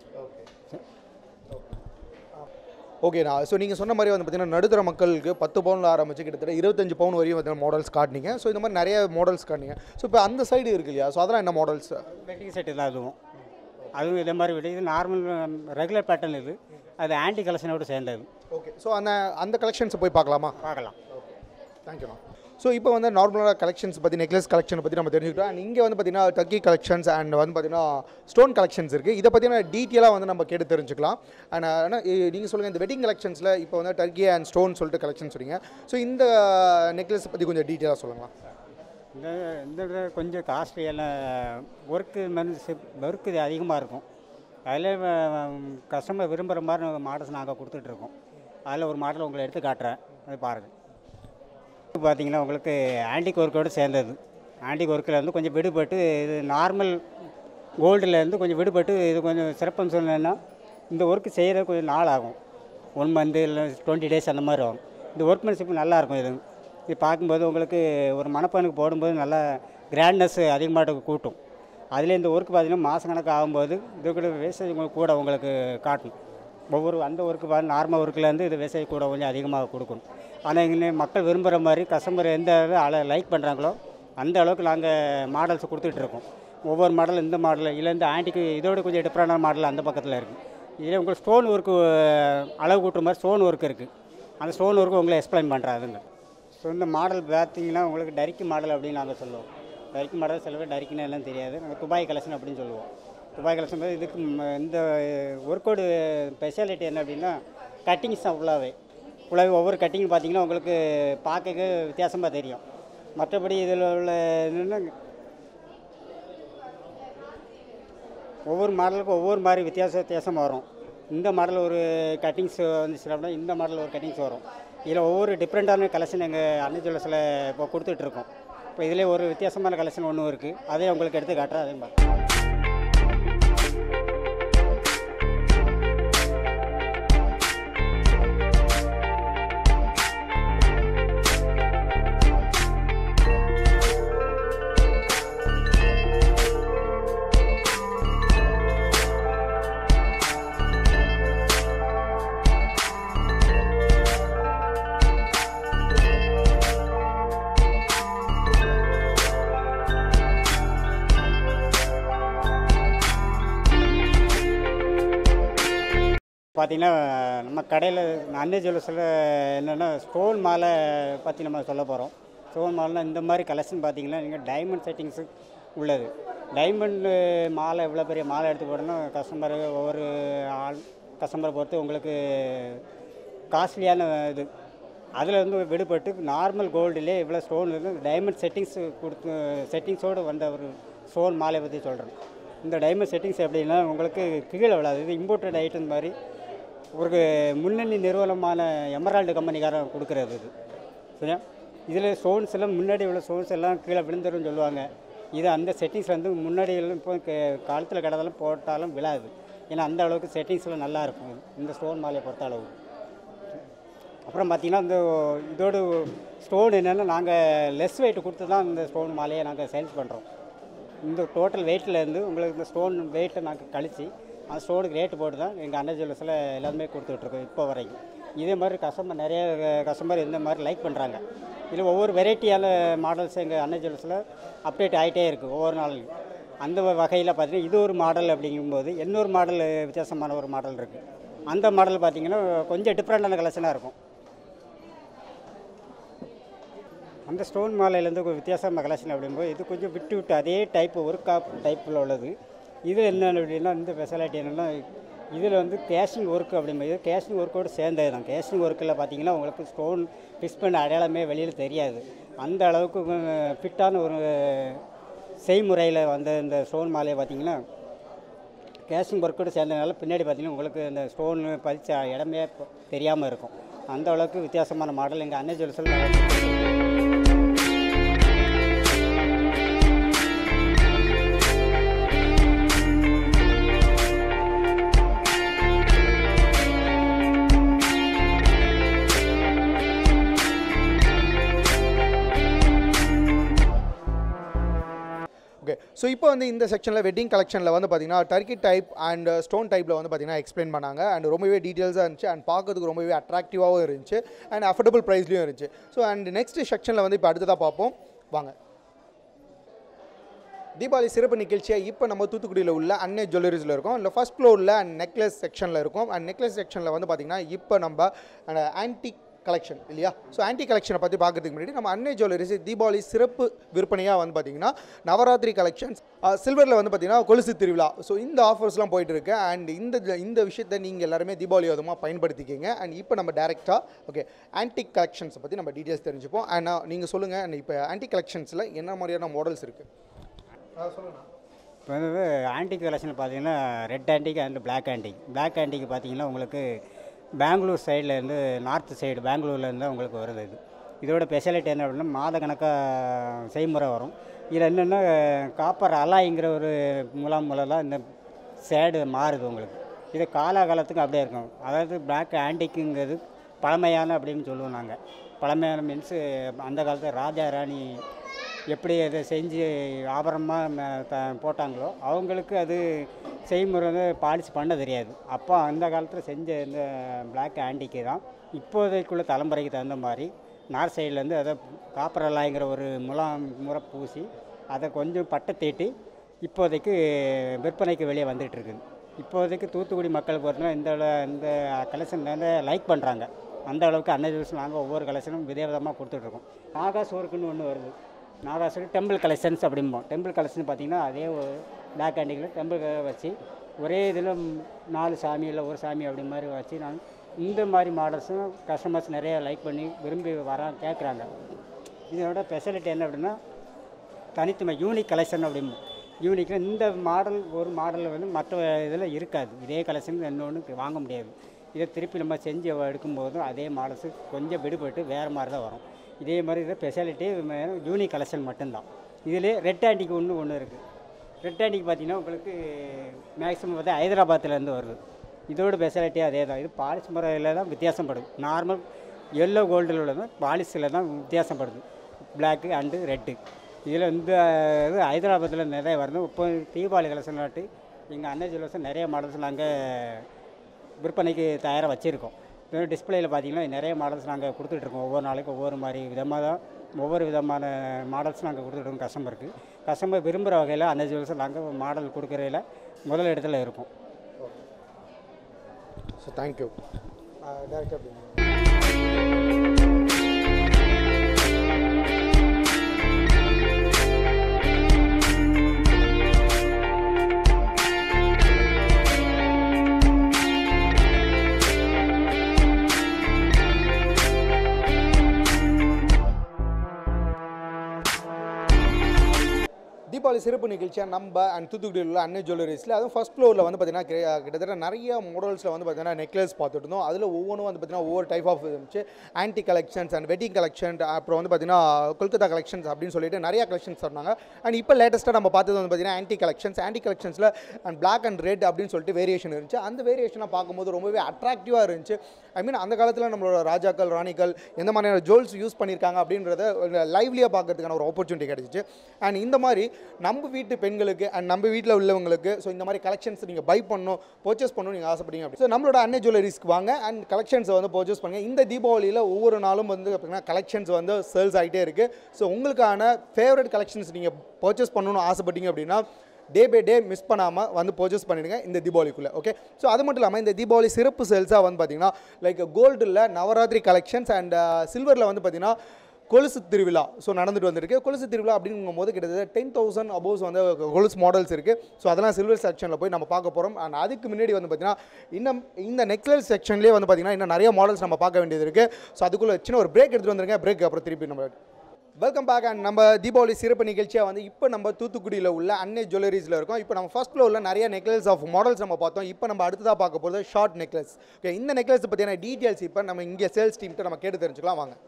ஓகேண்ணா. ஸோ நீங்கள் சொன்ன மாதிரி வந்து பார்த்தீங்கன்னா நடுத்தர மக்களுக்கு பத்து பவுனில் ஆரம்பிச்சு கிட்டத்தட்ட இருபத்தஞ்சு பவுன் வரையும் பார்த்தீங்கன்னா மாடல்ஸ் காட்டினீங்க. ஸோ இந்த மாதிரி நிறைய மாடல்ஸ் காட்டினீங்க. ஸோ இப்போ அந்த சைடு இருக்கு இல்லையா, ஸோ அதெல்லாம் என்ன மாடல்ஸ்?
வெட்டிங் செட்டு தான் அதுவும் அதுவும் இதே மாதிரி வெட்டி இது நார்மல் ரெகுலர் பேட்டர்ன் இது. அது ஆன்டி கலெக்ஷனோடு சேர்ந்தது.
ஓகே. ஸோ அந்த அந்த கலெக்ஷன்ஸை போய் பார்க்கலாமா?
பார்க்கலாம்.
தேங்க்யூண்ணா. ஸோ இப்போ வந்து நார்மலாக கலெக்ஷன்ஸ் பற்றி நெக்லஸ் கலெக்ஷன் பற்றி நம்ம தெரிஞ்சுக்கிட்டோம். அண்ட் இங்கே வந்து பார்த்தீங்கன்னா டர்க்கி கலெக்ஷன்ஸ் அண்ட் வந்து பார்த்தீங்கன்னா ஸ்டோன் கலெக்ஷன்ஸ் இருக்குது. இதை பற்றின டீட்டெயிலாக வந்து நம்ம கேட்டு தெரிஞ்சுக்கலாம். அண்ட் ஆனால் நீங்கள் சொல்லுங்கள், இந்த வெட்டிங் கலெக்ஷன்ஸில் இப்போ வந்து டர்க்கி அண்ட் ஸ்டோன் சொல்லிட்டு கலெக்ஷன் சொன்னீங்க. ஸோ இந்த நெக்லஸ் பற்றி கொஞ்சம் டீட்டெயிலாக சொல்லுங்களா?
இந்த இந்த கொஞ்சம் காஸ்ட்லியான ஒர்க்கு வந்து ஒர்க்கு இது அதிகமாக இருக்கும். அதில் கஸ்டமர் விரும்புகிற மாதிரி மாடல்ஸ் நாங்கள் கொடுத்துட்ருக்கோம். அதில் ஒரு மாடல் உங்களை எடுத்து காட்டுறேன், அது பாருங்கள். பார்த்தீங்கன்னா உங்களுக்கு ஆன்டிக் ஒர்க்கோடு சேர்ந்தது. ஆன்டிக் ஒர்க்கில் வந்து கொஞ்சம் விடுபட்டு இது நார்மல் கோல்டுலேருந்து கொஞ்சம் விடுபட்டு இது கொஞ்சம் சிறப்புன்னு சொன்னேன்னா இந்த ஒர்க்கு செய்கிறது கொஞ்சம் நாள் ஆகும். ஒன் மந்த்து இல்லை டுவெண்ட்டி டேஸ் அந்த மாதிரி ஆகும். இந்த ஒர்க்மேன்ஷிப் நல்லாயிருக்கும். இது இது பார்க்கும்போது உங்களுக்கு ஒரு மணப்பனுக்கு போடும்போது நல்லா கிராண்ட்னஸ் அதிகமாக கூட்டும். அதில் இந்த ஒர்க்கு பார்த்திங்கன்னா மாதம் கணக்கு ஆகும்போது இது கூட வேஸ்டேஜ் உங்களுக்கு கூட உங்களுக்கு காட்டும். ஒவ்வொரு அந்த ஒர்க்கு பார்த்து நார்மல் ஒர்க்கிலேருந்து இது வேஸ்டேஜ் கூட கொஞ்சம் அதிகமாக கொடுக்கணும். ஆனால் இங்கே மக்கள் விரும்புகிற மாதிரி கஸ்டமர் எந்த அளவு லைக் பண்ணுறாங்களோ அந்த அளவுக்கு நாங்கள் மாடல்ஸ் கொடுத்துட்ருக்கோம். ஒவ்வொரு மாடல் இந்த மாடல் இல்லை இந்த ஆன்டிக்கு இதோட கொஞ்சம் டிஃப்ரெண்டான மாடல் அந்த பக்கத்தில் இருக்குது. இதில் உங்களுக்கு ஸ்டோன் ஒர்க்கு அளவு கூட்டுற மாதிரி ஸ்டோன் ஒர்க் இருக்குது. அந்த ஸ்டோன் ஒர்க்கு உங்களை எக்ஸ்பிளைன் பண்ணுறாதுங்க. ஸோ இந்த மாடல் பார்த்தீங்கன்னா உங்களுக்கு டரிக்கி மாடல் அப்படின்னு நாங்கள் சொல்லுவோம். டரிக்கி மாடல் சில பேர் டரிக்கினா எல்லாம் தெரியாது, நாங்கள் துபாய் கலெக்ஷன் அப்படின்னு சொல்லுவோம். துபாய் கலெக்ஷன் போது இதுக்கு இந்த ஒர்க்கோடு ஸ்பெஷாலிட்டி என்ன அப்படின்னா கட்டிங்ஸ் தான் ஃபுல்லாகவே ஃபுல்லாகவே ஒவ்வொரு கட்டிங் பார்த்தீங்கன்னா உங்களுக்கு பார்க்க வித்தியாசமாக தெரியும். மற்றபடி இதில் உள்ள என்னென்னா ஒவ்வொரு மாடலுக்கும் ஒவ்வொரு மாதிரி வித்தியாச வித்தியாசமாக வரும். இந்த மாடல் ஒரு கட்டிங்ஸ் வந்துச்சு அப்படின்னா இந்த மாடல் ஒரு கட்டிங்ஸ் வரும். இதில் ஒவ்வொரு டிஃப்ரெண்ட்டான கலெக்ஷன் எங்கள் அன்னை ஜுவல்லர்ஸில் இப்போ கொடுத்துட்ருக்கோம். இப்போ இதிலே ஒரு வித்தியாசமான கலெக்ஷன் ஒன்றும் இருக்குது, அதே உங்களுக்கு எடுத்து காட்டுறேன். அதே மாதிரி பார்த்திங்கன்னா நம்ம கடையில் அன்னை ஜுவல்லர்ஸில் என்னென்னா ஸ்டோன் மாலை பற்றி நம்ம சொல்ல போகிறோம். ஸ்டோன் மாலைனால் இந்த மாதிரி கலெக்ஷன் பார்த்திங்கன்னா நீங்கள் டைமண்ட் செட்டிங்ஸு உள்ளது. டைமண்டு மாலை எவ்வளோ பெரிய மாலை எடுத்து போடணும் கஸ்டமர் ஒவ்வொரு ஆள் கஸ்டமரை பொறுத்து உங்களுக்கு காஸ்ட்லியான இது. அதில் வந்து விடுபட்டு நார்மல் கோல்டுலே இவ்வளோ ஸ்டோன் இருக்குது. டைமண்ட் செட்டிங்ஸ் கொடுத்து செட்டிங்ஸோடு வந்த ஒரு ஸ்டோன் மாலை பற்றி சொல்கிறேன். இந்த டைமண்ட் செட்டிங்ஸ் எப்படின்னா உங்களுக்கு கீழே விழாது. இது இம்போர்ட்டட் ஐட்டம் மாதிரி ஒரு முன்னணி நிறுவனமான எமரால்டு கம்பெனிக்காரன் கொடுக்குறது இது. சரியா? இதில் ஸ்டோன்ஸ் எல்லாம் முன்னாடி உள்ள ஸ்டோன்ஸ் எல்லாம் கீழே விழுந்துருன்னு சொல்லுவாங்க. இது அந்த செட்டிங்ஸ் வந்து முன்னாடி எல்லாம் இப்போ காலத்தில் கிடந்தாலும் போட்டாலும் விழாது. ஏன்னா அந்த அளவுக்கு செட்டிங்ஸ்லாம் நல்லாயிருக்கும் இந்த ஸ்டோன் மாலையை பொறுத்த அளவு. அப்புறம் பார்த்திங்கன்னா இந்த இதோட ஸ்டோன் என்னென்னா நாங்கள் லெஸ் வெயிட் கொடுத்து தான் இந்த ஸ்டோன் மாலையை நாங்கள் சேல்ஸ் பண்ணுறோம். இந்த டோட்டல் வெயிட்லேருந்து உங்களுக்கு இந்த ஸ்டோன் வெயிட்டை நாங்கள் கழித்து அந்த ஸ்டோனுக்கு ரேட்டு போட்டு தான் எங்கள் அன்னை ஜுவல்லர்ஸில் எல்லாருமே கொடுத்துட்ருக்கோம் இப்போ வரைக்கும். இதே மாதிரி கஸ்டமர் நிறைய கஸ்டமர் இந்த மாதிரி லைக் பண்ணுறாங்க. இதில் ஒவ்வொரு வெரைட்டியான மாடல்ஸ் எங்கள் அன்னை ஜுவல்லர்ஸில் அப்டேட் ஆகிட்டே இருக்குது ஒவ்வொரு நாளையும். அந்த வகையில் பார்த்திங்கன்னா இது ஒரு மாடல் அப்படிங்கும்போது இன்னொரு மாடல் வித்தியாசமான ஒரு மாடல் இருக்குது. அந்த மாடல் பார்த்திங்கன்னா கொஞ்சம் டிஃப்ரெண்டான கலெக்ஷனாக இருக்கும். அந்த ஸ்டோன் மாலையிலேருந்து கொஞ்சம் வித்தியாசமான கலெக்ஷன் அப்படிங்கும்போது இது கொஞ்சம் விட்டு விட்டு அதே டைப் ஒர்க் ஆப் டைப்பில் உள்ளது. இது என்னென்னு அப்படின்னா இந்த ஸ்பெஷாலிட்டி என்னென்னா இதில் வந்து கேஷிங் ஒர்க்கு அப்படிங்கும்போது கேஷிங் ஒர்க்கோடு சேர்ந்தது தான். கேஷிங் ஒர்க்கில் பார்த்திங்கன்னா உங்களுக்கு ஸ்டோன் ஃபிக்ஸ் பண்ண அடையாளமே வெளியில் தெரியாது. அந்த அளவுக்கு ஃபிட்டான ஒரு செய்முறையில் வந்த இந்த ஸ்டோன் மாலையை பார்த்திங்கன்னா கேஷிங் ஒர்க்கோடு சேர்ந்ததுனால பின்னாடி பார்த்திங்கன்னா உங்களுக்கு இந்த ஸ்டோன் பதிச்ச இடமே தெரியாமல் இருக்கும். அந்த அளவுக்கு வித்தியாசமான மாடல் எங்கள் அன்னை ஜுவல்லர்ஸில்
ஸோ இப்போ வந்து இந்த செக்ஷனில் வெட்டிங் கலெக்ஷனில் வந்து பார்த்தீங்கன்னா டர்க்கி டைப் அண்ட் ஸ்டோன் டைப்பில் வந்து பார்த்தீங்கன்னா எக்ஸ்பிளைன் பண்ணாங்க அண்ட் ரொம்பவே டீட்டெயில்ஸாக இருந்துச்சு அண்ட் பார்க்கறதுக்கு ரொம்பவே அட்ராக்டிவாகவும் இருந்துச்சு அண்ட் அஃபோர்டபுள் ப்ரைஸ்லையும் இருந்துச்சு. ஸோ அண்ட் நெக்ஸ்ட் செக்ஷனில் வந்து இப்போ அடுத்ததாக பார்ப்போம் வாங்க. தீபாவளி சிறப்பு நிகழ்ச்சியாக இப்போ நம்ம தூத்துக்குடியில் உள்ள அன்னை ஜுவல்லரிஸில் இருக்கோம். இல்லை ஃபஸ்ட் ஃப்ளோரில் அண்ட் நெக்லஸ் செக்ஷனில் இருக்கும். அண்ட் நெக்லஸ் செக்ஷனில் வந்து பார்த்திங்கன்னா இப்போ நம்ம ஆன்டிக் கலெக்ஷன் இல்லையா. ஸோ ஆன்டிக் கலெக்ஷனை பற்றி பார்க்கறதுக்கு முன்னாடி நம்ம அன்னை ஜுவல்லரிஸ் தீபாவளி சிறப்பு விற்பனையாக வந்து பார்த்திங்கன்னா நவராத்திரி கலெக்ஷன்ஸ் சில்வரில் வந்து பார்த்திங்கன்னா கொலுசு திருவிழா. ஸோ இந்த ஆஃபர்ஸ்லாம் போயிட்டுருக்கு அண்ட் இந்த இந்த விஷயத்தை நீங்கள் எல்லாருமே தீபாவளி அதுமாக பயன்படுத்திக்கிங்க. அண்ட் இப்போ நம்ம டேரெக்டாக ஓகே ஆன்டிக் கலெக்ஷன்ஸை பற்றி நம்ம டீட்டெயில்ஸ் தெரிஞ்சுப்போம். அண்ட் நீங்கள் சொல்லுங்கள் அண்ட் இப்போ ஆன்டிக் கலெக்ஷன்ஸில் என்ன மாதிரியான மாடல்ஸ் இருக்குது சொல்லுங்கள்.
இப்போ வந்து ஆன்டிக் கலெக்ஷன் பார்த்தீங்கன்னா red antique and black antique. Black antique பார்த்தீங்கன்னா உங்களுக்கு பெங்களூர் சைட்லேருந்து நார்த் சைடு பெங்களூர்லேருந்து உங்களுக்கு வருது. இது இதோட ஸ்பெஷாலிட்டி என்ன அப்படின்னா மாத கணக்காக செய்முறை வரும். இதில் என்னென்னா காப்பர் அலாய்ங்கிற ஒரு முலாம் முலாம் இந்த சேடு மாறுது உங்களுக்கு. இது காலாகாலத்துக்கு அப்படியே இருக்கும். அதாவது பிளாக் ஆன்டிக்குங்கிறது பழமையான அப்படின்னு சொல்லுவோம் நாங்கள். பழமையான மீன்ஸு அந்த காலத்தில் ராஜா ராணி எப்படி அதை செஞ்சு ஆபரணமாக த போட்டாங்களோ அவங்களுக்கு அது செய்முறை வந்து பாலிஷ் பண்ண தெரியாது. அப்போ அந்த காலத்தில் செஞ்ச இந்த பிளாக் ஆன்டிக்கு தான் இப்போதைக்குள்ள தலைமுறைக்கு தகுந்த மாதிரி நார்த் சைட்லேருந்து அதை காப்பரலாய்ங்கிற ஒரு முலாம் முறை பூசி அதை கொஞ்சம் பட்டை தீட்டி இப்போதைக்கு விற்பனைக்கு வெளியே வந்துகிட்ருக்குது. இப்போதைக்கு தூத்துக்குடி மக்கள் பொறுத்தவரை இந்த இந்த கலெக்ஷன் வந்து லைக் பண்ணுறாங்க. அந்த அளவுக்கு அன்னை ஜுவல்ஸ் நாங்கள் ஒவ்வொரு கலெக்ஷனும் விதவிதமாக கொடுத்துட்ருக்கோம். நாகாஸ் ஒர்க்குன்னு ஒன்று வருது. நாகாஸுக்கு டெம்பிள் கலெக்ஷன்ஸ் அப்படிம்போம். டெம்பிள் கலெக்ஷன் பார்த்திங்கன்னா அதே ஒரு பிளாக் ஆண்டிக்கில் டெம்பிள் வச்சு ஒரே இதில் நாலு சாமி இல்லை ஒரு சாமி அப்படி மாதிரி வச்சு நான் இந்த மாதிரி மாடல்ஸும் கஸ்டமர்ஸ் நிறைய லைக் பண்ணி விரும்பி வர கேட்குறாங்க. இதோட ஸ்பெஷாலிட்டி என்ன அப்படின்னா தனித்துமை யூனிக் கலெக்ஷன் அப்படிம்போம். யூனிக்கில் இந்த மாடல் ஒரு மாடலில் வந்து மற்ற இதில் இருக்காது. இதே கலெக்ஷன் இன்னொன்று வாங்க முடியாது. இதை திருப்பி நம்ம செஞ்சு எடுக்கும்போதும் அதே மாடல்ஸு கொஞ்சம் விடுபட்டு வேறு மாதிரி தான் வரும். இதே மாதிரி இதில் ஸ்பெஷாலிட்டி யூனிக் கலெக்ஷன் மட்டும்தான். இதிலே ரெட் ஆண்டிக்கு ஒன்று ஒன்று இருக்குது. ரெட் ஆண்டிக்கு பார்த்திங்கன்னா உங்களுக்கு மேக்ஸிமம் பார்த்து ஹைதராபாத்துலேருந்து வருது. இதோட ஸ்பெஷாலிட்டி அதே தான். இது பாலிஷ் முறையில் தான் வித்தியாசப்படுது. நார்மல் எல்லோ கோல்டில் உள்ளது பாலிஷில் தான் வித்தியாசப்படுது. Block and red. இதில் இந்த இது ஹைதராபாத்தில் நிறைய வருது. இப்போ தீபாவளி கலெக்ஷன் நாட்டு எங்கள் அன்னை ஜுவல்லர்ஸ் நிறைய மாடல்ஸ் நாங்கள் விற்பனைக்கு தயாராக வச்சுருக்கோம். டிஸ்பிளேயில் பார்த்தீங்கன்னா நிறைய மாடல்ஸ் நாங்கள் கொடுத்துட்ருக்கோம். ஒவ்வொரு நாளைக்கு ஒவ்வொரு மாதிரி விதமாக தான் ஒவ்வொரு விதமான மாடல்ஸ் நாங்கள் கொடுத்துட்ருக்கோம் கஸ்டமருக்கு. கஸ்டமர் விரும்புகிற வகையில் அன்னை ஜுவல்ஸ் நாங்கள் மாடல் கொடுக்குறதில் முதல் இடத்துல இருக்கும்.
So thank you. டேரக்டாக தீபாவளி சிறப்பு நிகழ்ச்சியாக நம்ம அண்ட் தூத்துக்குடியில் உள்ள அன்னை ஜுவல்லரிஸில் அதுவும் ஃபஸ்ட் ஃப்ளோரில் வந்து பார்த்திங்கன்னா கிட்டத்தட்ட நிறைய மாடல்ஸில் வந்து பார்த்திங்கன்னா நெக்லஸ் பார்த்துட்டு இருந்தோம். அதில் ஒவ்வொன்றும் வந்து பார்த்திங்கன்னா ஒவ்வொரு டைப் ஆஃப் இருந்துச்சு. Antique collections and wedding collection அப்புறம் வந்து பார்த்திங்கன்னா கொல்கத்தா கலெக்ஷன்ஸ் அப்படின்னு சொல்லிட்டு நிறைய கலெக்ஷன்ஸ் சொன்னாங்க. அண்ட் இப்போ லேட்டஸ்ட்டாக நம்ம பார்த்தது வந்து பார்த்திங்கன்னா ஆன்டி கலெக்ஷன்ஸ். ஆன்டி கலெக்ஷன்ஸில் அண்ட் பிளாக் அண்ட் ரெட் அப்படின்னு சொல்லிட்டு வேரியேஷன் இருந்துச்சு. அந்த வேரியேஷனாக பார்க்கும்போது ரொம்பவே அட்ராக்டிவாக இருந்துச்சு. ஐ மீன் அந்த காலத்தில் நம்மளோட ராஜாக்கள் ராணிகள் எந்த மாதிரியான ஜுவல்ஸ் யூஸ் பண்ணியிருக்காங்க அப்படின்றத லைவ்லியாக பார்க்கறதுக்கான ஒரு ஆப்பர்ச்சுனிட்டி கிடச்சிச்சு. அண்ட் இந்த மாதிரி நம்ம வீட்டு பெண்களுக்கு அண்ட் நம்ம வீட்டில் உள்ளவங்களுக்கு ஸோ இந்த மாதிரி கலெக்ஷன்ஸ் நீங்கள் பை பண்ணணும் பர்ச்சேஸ் பண்ணணும் நீங்கள் ஆசைப்பட்டீங்க அப்படி ஸோ நம்மளோட அன்னை ஜுவல்லரிஸ்க்கு வாங்க அண்ட் கலெக்ஷன்ஸை வந்து பர்ச்சேஸ் பண்ணுங்கள். இந்த தீபாவளியில் ஒவ்வொரு நாளும் வந்து பார்த்திங்கன்னா கலெக்ஷன்ஸ் வந்து சேல்ஸ் ஆகிட்டே இருக்குது. ஸோ உங்களுக்கான ஃபேவரட் கலெக்ஷன்ஸ் நீங்கள் பர்ச்சேஸ் பண்ணணும்னு ஆசைப்பட்டீங்க அப்படின்னா டே பை டே மிஸ் பண்ணாமல் வந்து பர்ச்சேஸ் பண்ணிடுங்க இந்த தீபாவளிக்குள்ளே. ஓகே, ஸோ அது மட்டும் இல்லாமல் இந்த தீபாவளி சிறப்பு சேல்ஸாக வந்து பார்த்திங்கன்னா லைக் கோல்டில் நவராத்திரி கலெக்ஷன்ஸ் அண்ட் சில்வரில் வந்து பார்த்திங்கன்னா கொலுசு திருவிழா ஸோ நடந்துட்டு வந்திருக்கு. கொலுசு திருவிழா அப்படிங்கும் போது கிட்டத்தட்ட டென் தௌசண்ட் அபோவ்ஸ் வந்து கொலுசு மாடல்ஸ் இருக்குது. ஸோ அதெல்லாம் சில்வர் செக்ஷனில் போய் நம்ம பார்க்க போகிறோம். அண்ட் அதுக்கு முன்னாடி வந்து பார்த்திங்கன்னா இன்னும் இந்த நெக்லஸ் செக்ஷன்லேயே வந்து பார்த்திங்கன்னா இன்னும் நிறைய மாடல்ஸ் நம்ம பார்க்க வேண்டியது இருக்குது. ஸோ அதுக்குள்ளே சின்ன ஒரு பிரேக் எடுத்துகிட்டு வந்துருங்க. பிரேக் அப்புறம் திருப்பி நம்ம வெல்கம் பேக். அண்ட் நம்ம தீபாவளி சிறப்பு நிகழ்ச்சியாக வந்து இப்போ நம்ம தூத்துக்குடியில் உள்ள அன்னை ஜுவல்லரிஸில் இருக்கோம். இப்போ நம்ம ஃபர்ஸ்ட் ஃப்ளோரில் நிறைய நெக்லஸ் ஆஃப் மாடல்ஸ் நம்ம பார்த்தோம். இப்போ நம்ம அடுத்ததாக பார்க்க போகிறது ஷார்ட் நெக்லஸ். ஓகே, இந்த நெக்லஸ் பற்றியான டீட்டெயில்ஸ் இப்போ நம்ம இங்கே சேல்ஸ் டீம்கிட்ட நம்ம கேட்டு தெரிஞ்சுக்கலாம் வாங்க.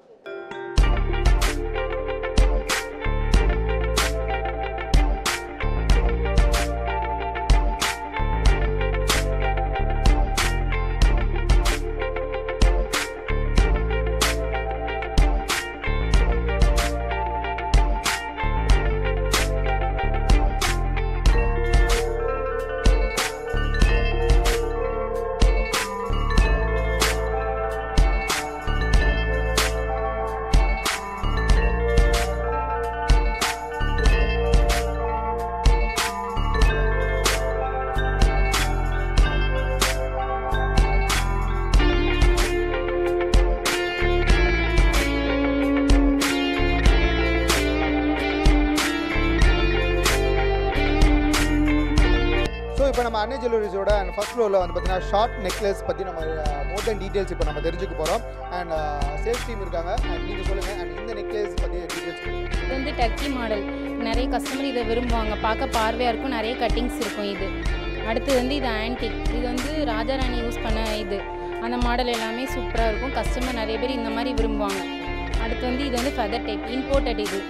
அன்னை ஜுவல்லரிஸோட ஃபர்ஸ்ட் ஃப்ளோரில் வந்து பார்த்தீங்கன்னா ஷார்ட் நெக்லஸ் பற்றி நம்ம மோர் தென் டீட்டெயில்ஸ் இப்போ நம்ம தெரிஞ்சுக்க போகிறோம். அண்ட் சேல்ஸ் டீம் இருக்காங்க. அண்ட் நீங்கள் சொல்லுங்கள், அண்ட் இந்த நெக்லஸ் பற்றி டீட்டெயில்ஸ்.
இது வந்து டர்க்கி மாடல். நிறைய கஸ்டமர் இதை விரும்புவாங்க. பார்க்க பார்வையாக இருக்கும். நிறைய கட்டிங்ஸ் இருக்கும். இது அடுத்து வந்து இது ஆன்டிக். இது வந்து ராஜாராணி யூஸ் பண்ண இது. அந்த மாடல் எல்லாமே சூப்பராக இருக்கும். கஸ்டமர் நிறைய பேர் இந்த மாதிரி விரும்புவாங்க. அடுத்து வந்து இது வந்து ஃபெதர் டைப் இம்போர்ட்டட். இது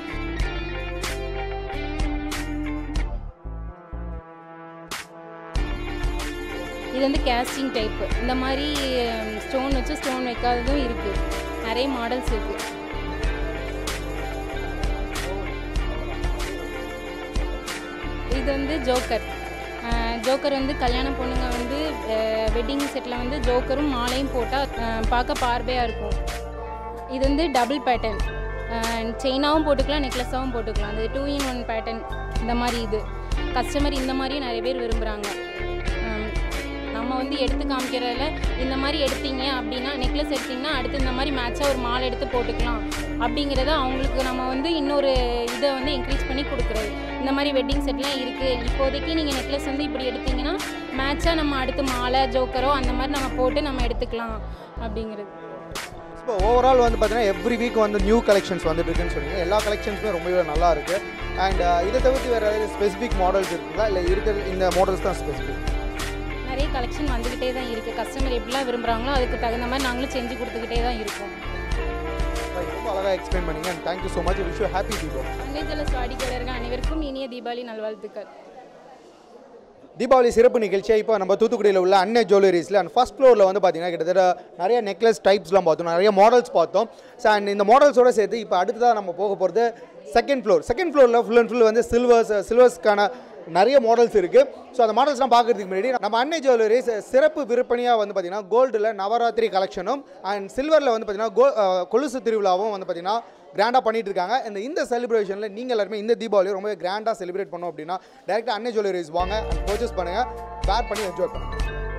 இது வந்து கேஸ்டிங் டைப்பு. இந்த மாதிரி ஸ்டோன் வச்சு ஸ்டோன் வைக்காததும் இருக்குது. நிறைய மாடல்ஸ் இருக்குது. இது வந்து ஜோக்கர். ஜோக்கர் வந்து கல்யாண பொண்ணுங்க வந்து வெட்டிங் செட்டில் வந்து ஜோக்கரும் மாலையும் போட்டால் பார்க்க பார்வையாக இருக்கும். இது வந்து டபுள் பேட்டர்ன். செயினாகவும் போட்டுக்கலாம், நெக்லஸாகவும் போட்டுக்கலாம். அது டூ இன் ஒன் பேட்டர்ன். இந்த மாதிரி இது கஸ்டமர் இந்த மாதிரியும் நிறைய பேர் விரும்புகிறாங்க. நம்ம வந்து எடுத்து காமிக்கிறதில்ல. இந்த மாதிரி எடுத்தீங்க அப்படின்னா, நெக்லஸ் எடுத்திங்கன்னா அடுத்து இந்த மாதிரி மேட்சாக ஒரு மாலை எடுத்து போட்டுக்கலாம் அப்படிங்கிறத அவங்களுக்கு நம்ம வந்து இன்னொரு இதை வந்து இன்க்ரீஸ் பண்ணி கொடுக்குறது. இந்த மாதிரி வெட்டிங் செட்லாம் இருக்குது. இப்போதைக்கு நீங்கள் நெக்லஸ் வந்து இப்படி எடுத்திங்கன்னா மேட்சாக நம்ம அடுத்து மாலை ஜோக்கரோ அந்த மாதிரி நம்ம போட்டு நம்ம எடுத்துக்கலாம் அப்படிங்கிறது.
இப்போ ஓவரால் வந்து பார்த்தீங்கன்னா எவ்ரி வீக் வந்து நியூ கலெக்ஷன்ஸ் வந்துட்டு இருக்குன்னு சொன்னீங்க. எல்லா கலெக்ஷன்ஸுமே ரொம்பவே நல்லா இருக்குது. அண்ட் இதை தவிர்த்து வேறு ஏதாவது ஸ்பெசிஃபிக் மாடல்ஸ் இருக்குங்களா, இல்லை இருக்கிற இந்த மாடல்ஸ் தான் ஸ்பெசிஃபிக்?
நிறைய கலெக்ஷன் வந்துக்கிட்டே தான் இருக்குது. கஸ்டமர் எப்படிலாம் விரும்புகிறாங்களோ அதுக்கு தகுந்த மாதிரி நாங்களும் செஞ்சு கொடுத்துக்கிட்டே தான் இருக்கோம்.
ரொம்ப அழகாக எக்ஸ்பிளைன் பண்ணீங்க. And thank you so much. Wish you happy Deepavali.
Annai jewellers வாடிக்கையாளர்கள் அனைவருக்கும் இனிய தீபாவளி நல்வாழ்த்துக்கள்.
தீபாவளி சிறப்பு நிகழ்ச்சியாக இப்போ நம்ம தூத்துக்குடியில் உள்ள அன்னை ஜுவல்லரிஸில் அண்ட் ஃபஸ்ட் ஃப்ளோரில் வந்து பார்த்தீங்கன்னா கிட்டத்தட்ட நிறைய நெக்லஸ் டைப்ஸ்லாம் பார்த்தோம், நிறைய மாடல்ஸ் பார்த்தோம். ஸோ அண்ட் இந்த மாடல்ஸோடு சேர்த்து இப்போ அடுத்ததாக நம்ம போக போகிறது செகண்ட் ஃப்ளோர். செகண்ட் ஃப்ளோரில் ஃபுல் அண்ட் ஃபுல் வந்து சில்வர்ஸ் சில்வர்ஸ்க்கான நிறைய மாடல்ஸ் இருக்குது. ஸோ அந்த மாடல்ஸ்லாம் பார்க்குறதுக்கு முன்னாடி நம்ம அன்னை ஜுவல்லரிஸ் சிறப்பு விற்பனையாக வந்து பார்த்திங்கன்னா கோல்டில் நவராத்திரி கலெக்ஷனும் அண்ட் சில்வரில் வந்து பார்த்திங்கன்னா கோ கொலுசு திருவிழாவும் வந்து பார்த்திங்கன்னா கிராண்டாக பண்ணிட்டு இருக்காங்க. இந்த இந்த செலிப்ரேஷனில் நீங்கள் எல்லாருமே இந்த தீபாவளி ரொம்ப கிராண்டாக செலிப்ரேட் பண்ணோம் அப்படின்னா டேரெக்டாக அன்னை ஜுவல்லரிஸ் வாங்க அண்ட் பர்ச்சேஸ் பண்ணுங்கள், வேர் பண்ணி என்ஜாய் பண்ணுங்கள்.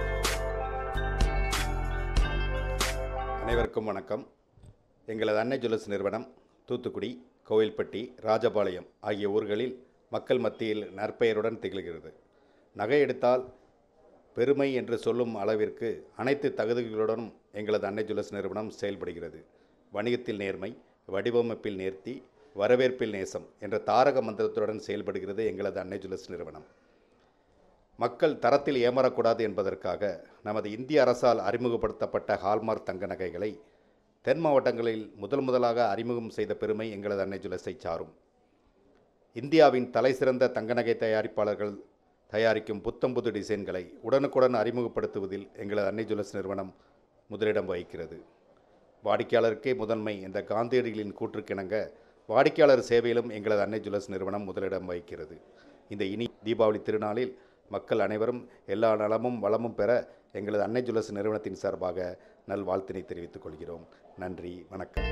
அனைவருக்கும் வணக்கம். எங்களது அன்னை ஜுவல்லர்ஸ் நிறுவனம் தூத்துக்குடி, கோவில்பட்டி, ராஜபாளையம் ஆகிய ஊர்களில் மக்கள் மத்தியில் நற்பெயருடன் திகழ்கிறது. நகை எடுத்தால் பெருமை என்று சொல்லும் அளவிற்கு அனைத்து தகுதிகளுடனும் எங்களது அன்னை ஜுவல்லர்ஸ் நிறுவனம் செயல்படுகிறது. வணிகத்தில் நேர்மை, வடிவமைப்பில் நேர்த்தி, வரவேற்பில் நேசம் என்ற தாரக மந்திரத்துடன் செயல்படுகிறது எங்களது அன்னை ஜுவல்லர்ஸ் நிறுவனம். மக்கள் தரத்தில் ஏமாறக்கூடாது என்பதற்காக நமது இந்திய அரசால் அறிமுகப்படுத்தப்பட்ட ஹால்மார்க் தங்க நகைகளை தென் மாவட்டங்களில் முதல் முதலாக அறிமுகம் செய்த பெருமை எங்களது அன்னை ஜுவல்லர்ஸை சாரும். இந்தியாவின் தலைசிறந்த தங்க நகை தயாரிப்பாளர்கள் தயாரிக்கும் புத்தம்புது டிசைன்களை உடனுக்குடன் அறிமுகப்படுத்துவதில் எங்களது அன்னை ஜுவல்லர்ஸ் நிறுவனம் முதலிடம் வகிக்கிறது. வாடிக்கையாளருக்கே முதன்மை என்ற காந்தியடிகளின் கூற்றுக்கிணங்க வாடிக்கையாளர் சேவையிலும் எங்களது அன்னை ஜுவல்லர்ஸ் நிறுவனம் முதலிடம் வகிக்கிறது. இந்த இனி தீபாவளி திருநாளில் மக்கள் அனைவரும் எல்லா நலமும் வளமும் பெற எங்களது அன்னை ஜுவல்லர்ஸ் நிறுவனத்தின் சார்பாக நல்வாழ்த்தினை தெரிவித்துக் கொள்கிறோம். நன்றி, வணக்கம்.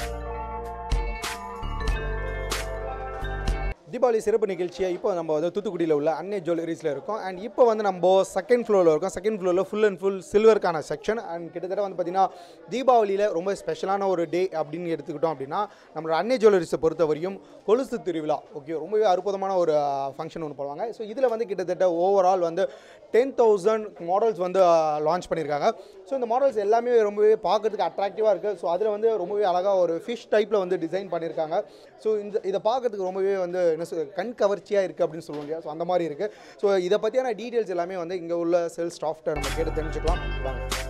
தீபாவளி சிறப்பு நிகழ்ச்சியாக இப்போ நம்ம வந்து தூத்துக்குடியில் உள்ள அன்னை ஜுவல்லரிஸில் இருக்கோம். அண்ட் இப்போ வந்து நம்ம செகண்ட் ஃப்ளோரில் இருக்கோம். செகண்ட் ஃப்ளோரில் ஃபுல் அண்ட் ஃபுல் சில்வருக்கான செக்ஷன். அண்ட் கிட்டத்தட்ட வந்து பார்த்திங்கன்னா தீபாவளியில் ரொம்ப ஸ்பெஷலான ஒரு டே அப்படின்னு எடுத்துக்கிட்டோம் அப்படின்னா நம்மளோட அன்னை ஜுவல்லரிஸை பொறுத்தவரையும் கொலுசு திருவிழா. ஓகே, ரொம்பவே அற்புதமான ஒரு ஃபங்க்ஷன் ஒன்று பண்ணுவாங்க. ஸோ இதில் வந்து கிட்டத்தட்ட ஓவரால் வந்து டென் தௌசண்ட் மாடல்ஸ் வந்து லான்ச் பண்ணியிருக்காங்க. ஸோ இந்த மாடல்ஸ் எல்லாமே ரொம்பவே பார்க்குறதுக்கு அட்ராக்டிவாக இருக்குது. ஸோ அதில் வந்து ரொம்பவே அழகாக ஒரு ஃபிஷ் டைப்பில் வந்து டிசைன் பண்ணியிருக்காங்க. ஸோ இந்த இதை பார்க்குறதுக்கு ரொம்பவே வந்து கண் கவர்ச்சியாக இருக்குது அப்படின்னு சொல்லுவாங்க. ஸோ அந்த மாதிரி இருக்குது. ஸோ இதை பற்றியான டீட்டெயில்ஸ் எல்லாமே வந்து இங்கே உள்ள சேல்ஸ் ஸ்டாஃப்ட்ட நம்ம கேட்டு தெரிஞ்சுக்கலாம். வாங்க.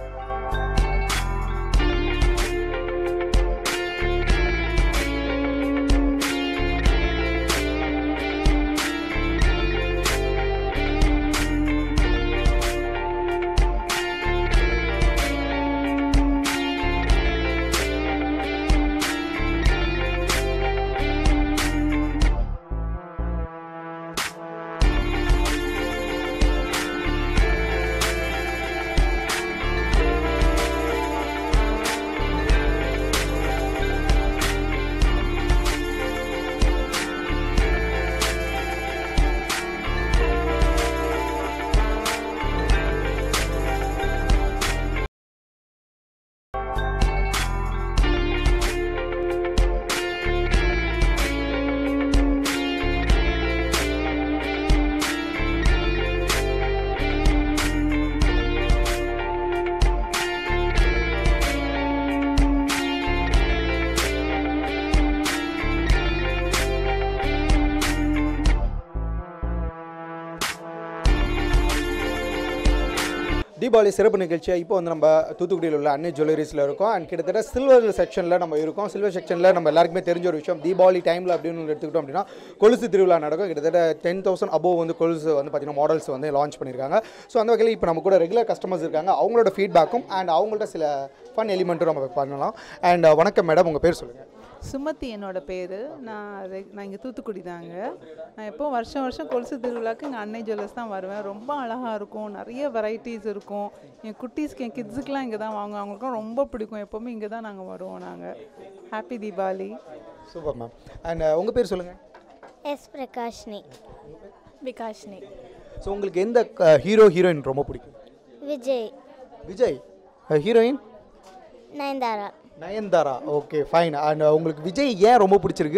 தீபாவளி சிறப்பு நிகழ்ச்சியாக இப்போ வந்து நம்ம தூத்துக்குடியில் உள்ள அன்னை ஜுவல்லரிஸில் இருக்கோம். அண்ட் கிட்டத்தட்ட சில்வர் செக்ஷனில் நம்ம இருக்கோம். சில்வர் செக்ஷனில் நம்ம எல்லாருக்குமே தெரிஞ்ச ஒரு விஷயம், தீபாவளி டைமில் அப்படின்னு எடுத்துக்கிட்டோம் அப்படின்னா கொலுசு திருவிழா நடக்கும். கிட்டத்தட்ட டென் தௌசண்ட் அபோவ் வந்து கொலுசு வந்து பார்த்திங்கன்னா மாடல்ஸ் வந்து லான்ச் பண்ணியிருக்காங்க. ஸோ அந்த வகையில் இப்போ நம்ம கூட ரெகுலர் கஸ்டமர்ஸ் இருக்காங்க. அவங்களோட ஃபீட்பேக்கும் அண்ட் அவங்கள்ட்ட சில ஃபன் எலிமெண்ட்டும் நம்ம பண்ணலாம். அண்ட் வணக்கம் மேடம், உங்கள் பேர் சொல்லுங்கள்.
சுமதி என்னோட பேர். நான் நான் இங்கே தூத்துக்குடி தாங்க. நான் எப்போ வருஷம் வருஷம் கொலுசு திருவிழாக்கு இங்கே அன்னை ஜுவல்லர்ஸ் தான் வருவேன். ரொம்ப அழகாக இருக்கும், நிறைய வெரைட்டிஸ் இருக்கும். என் குட்டீஸ்க்கு என் கிட்ஸுக்கெலாம் இங்கே தான் வாங்குவோம். அவங்களுக்கும் ரொம்ப பிடிக்கும். எப்போவுமே இங்கே தான் நாங்கள் வருவோம். நாங்கள் happy Deepavali.
Super ma'am. And உங்கள் பேர் சொல்லுங்கள்.
எஸ் பிரகாஷ்னி.
விகாஷ்னி.
ஸோ உங்களுக்கு எந்த ஹீரோ ஹீரோயின் ரொம்ப பிடிக்கும்?
Vijay.
Vijay. Heroine?
Nayanthara.
Nayanthara. Okay fine. And உங்களுக்கு விஜய் ஏன் ரொம்ப பிடிச்சிருக்கு?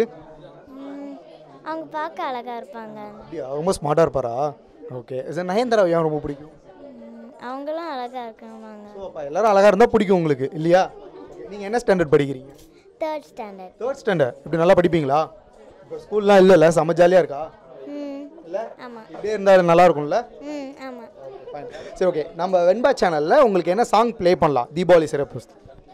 அவங்க பார்க்க அழகாக இருப்பாங்க.
ரொம்ப ஸ்மார்ட்டாக இருப்பாரா? ஓகே. சார் நயன்தாரா ஏன் ரொம்ப பிடிக்கும்?
அவங்களும் அழகாக இருக்காங்க.
ஸோ அப்போ எல்லாரும் அழகாக இருந்தால் பிடிக்கும் உங்களுக்கு இல்லையா? நீங்கள் என்ன ஸ்டாண்டர்ட் படிக்கிறீங்க?
Third standard.
Third standard. இப்படி நல்லா படிப்பீங்களா? இப்போ ஸ்கூல்லாம் இல்லைல்ல, செம்ம ஜாலியாக இருக்கா?
ம்.
இல்லை?
ஆமாம்.
இப்படியே இருந்தால் நல்லா இருக்கும்ல?
ம். ஆமாம்.
ஃபைன். சரி ஓகே. நம்ம வெண்பா சேனலில் உங்களுக்கு என்ன சாங் ப்ளே பண்ணலாம் தீபாவளி சிறப்பு?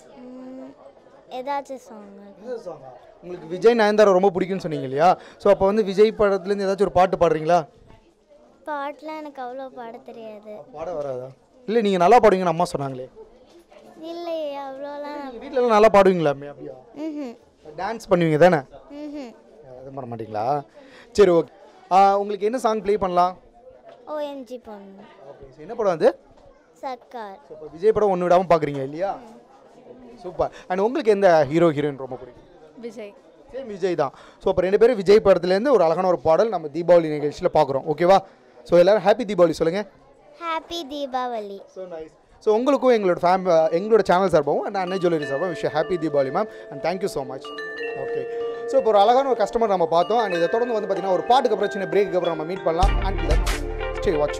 ஏதாச்சும் சாங்.
உங்களுக்கு விஜய் நயன்தாரா ரொம்ப பிடிக்கும்னு சொன்னீங்க இல்லையா? ஸோ அப்போ வந்து விஜய் படத்துலேருந்து ஏதாச்சும் ஒரு பாட்டு பாடுறீங்களா?
பாட்டெலாம் எனக்கு அவ்வளோ பாட தெரியாது.
பாட வராதா? இல்லை நீங்கள் நல்லா பாடுவீங்கன்னு அம்மா சொன்னாங்களே.
இல்லையே அவ்வளோலாம்.
வீட்டிலலாம் நல்லா பாடுவீங்களா? அப்படியா?
ம்.
டான்ஸ் பண்ணுவீங்க தானே?
ம்.
அது பண்ண மாட்டீங்களா? சரி ஓகே. உங்களுக்கு என்ன சாங் ப்ளே பண்ணலாம்?
ஓஎம்ஜி பண்ணு.
ஓகே. என்ன படம் அது?
சர்க்கார்.
இப்போ விஜய் படம் ஒன்று விடாமல் பார்க்குறீங்க இல்லையா? சூப்பர். அண்ட் உங்களுக்கு எந்த ஹீரோ ஹீரோயின் ரொம்ப பிடிக்கும்?
விஜய்.
சேம் விஜய் தான். ஸோ அப்போ ரெண்டு பேரும் விஜய் படத்துலேருந்து ஒரு அழகான ஒரு பாடல் நம்ம தீபாவளி நிகழ்ச்சியில் பார்க்குறோம். ஓகேவா? ஸோ எல்லோரும் ஹாப்பி தீபாவளி சொல்லுங்கள்.
Happy Deepavali.
So nice. So உங்களுக்கும் எங்களோட ஃபேம் எங்களோட சேனல் சார்பாகவும் அண்ட் அன்னை ஜுவல்லரி சார்பாகவும் wish happy Deepavali ma'am. And thank you so much. Okay. So இப்போ ஒரு அழகான ஒரு கஸ்டமர் நம்ம பார்த்தோம். அண்ட் இதை தொடர்ந்து வந்து பார்த்தீங்கன்னா ஒரு பாட்டுக்கு அப்புறம் சின்ன பிரேக்கு அப்புறம் நம்ம மீட் பண்ணலாம். And stay watch.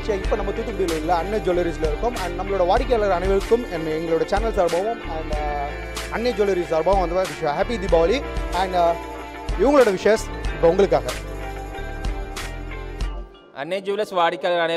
மகிழ்ச்சியாக இப்போ நம்ம தூத்துக்குடியில் உள்ள அன்னை ஜுவல்லரிஸில் இருக்கோம். அண்ட் நம்மளோட வாடிக்கையாளர் அனைவருக்கும் எங்களோட சேனல் சார்பாகவும் அண்ட் அன்னை ஜுவல்லரிஸ் சார்பாகவும் வந்து ஹாப்பி தீபாவளி. அண்ட் இவங்களோட விஷஸ் இப்போ உங்களுக்காக.
அன்னை ஜுவல்லர்ஸ் வாடிக்கையாளர்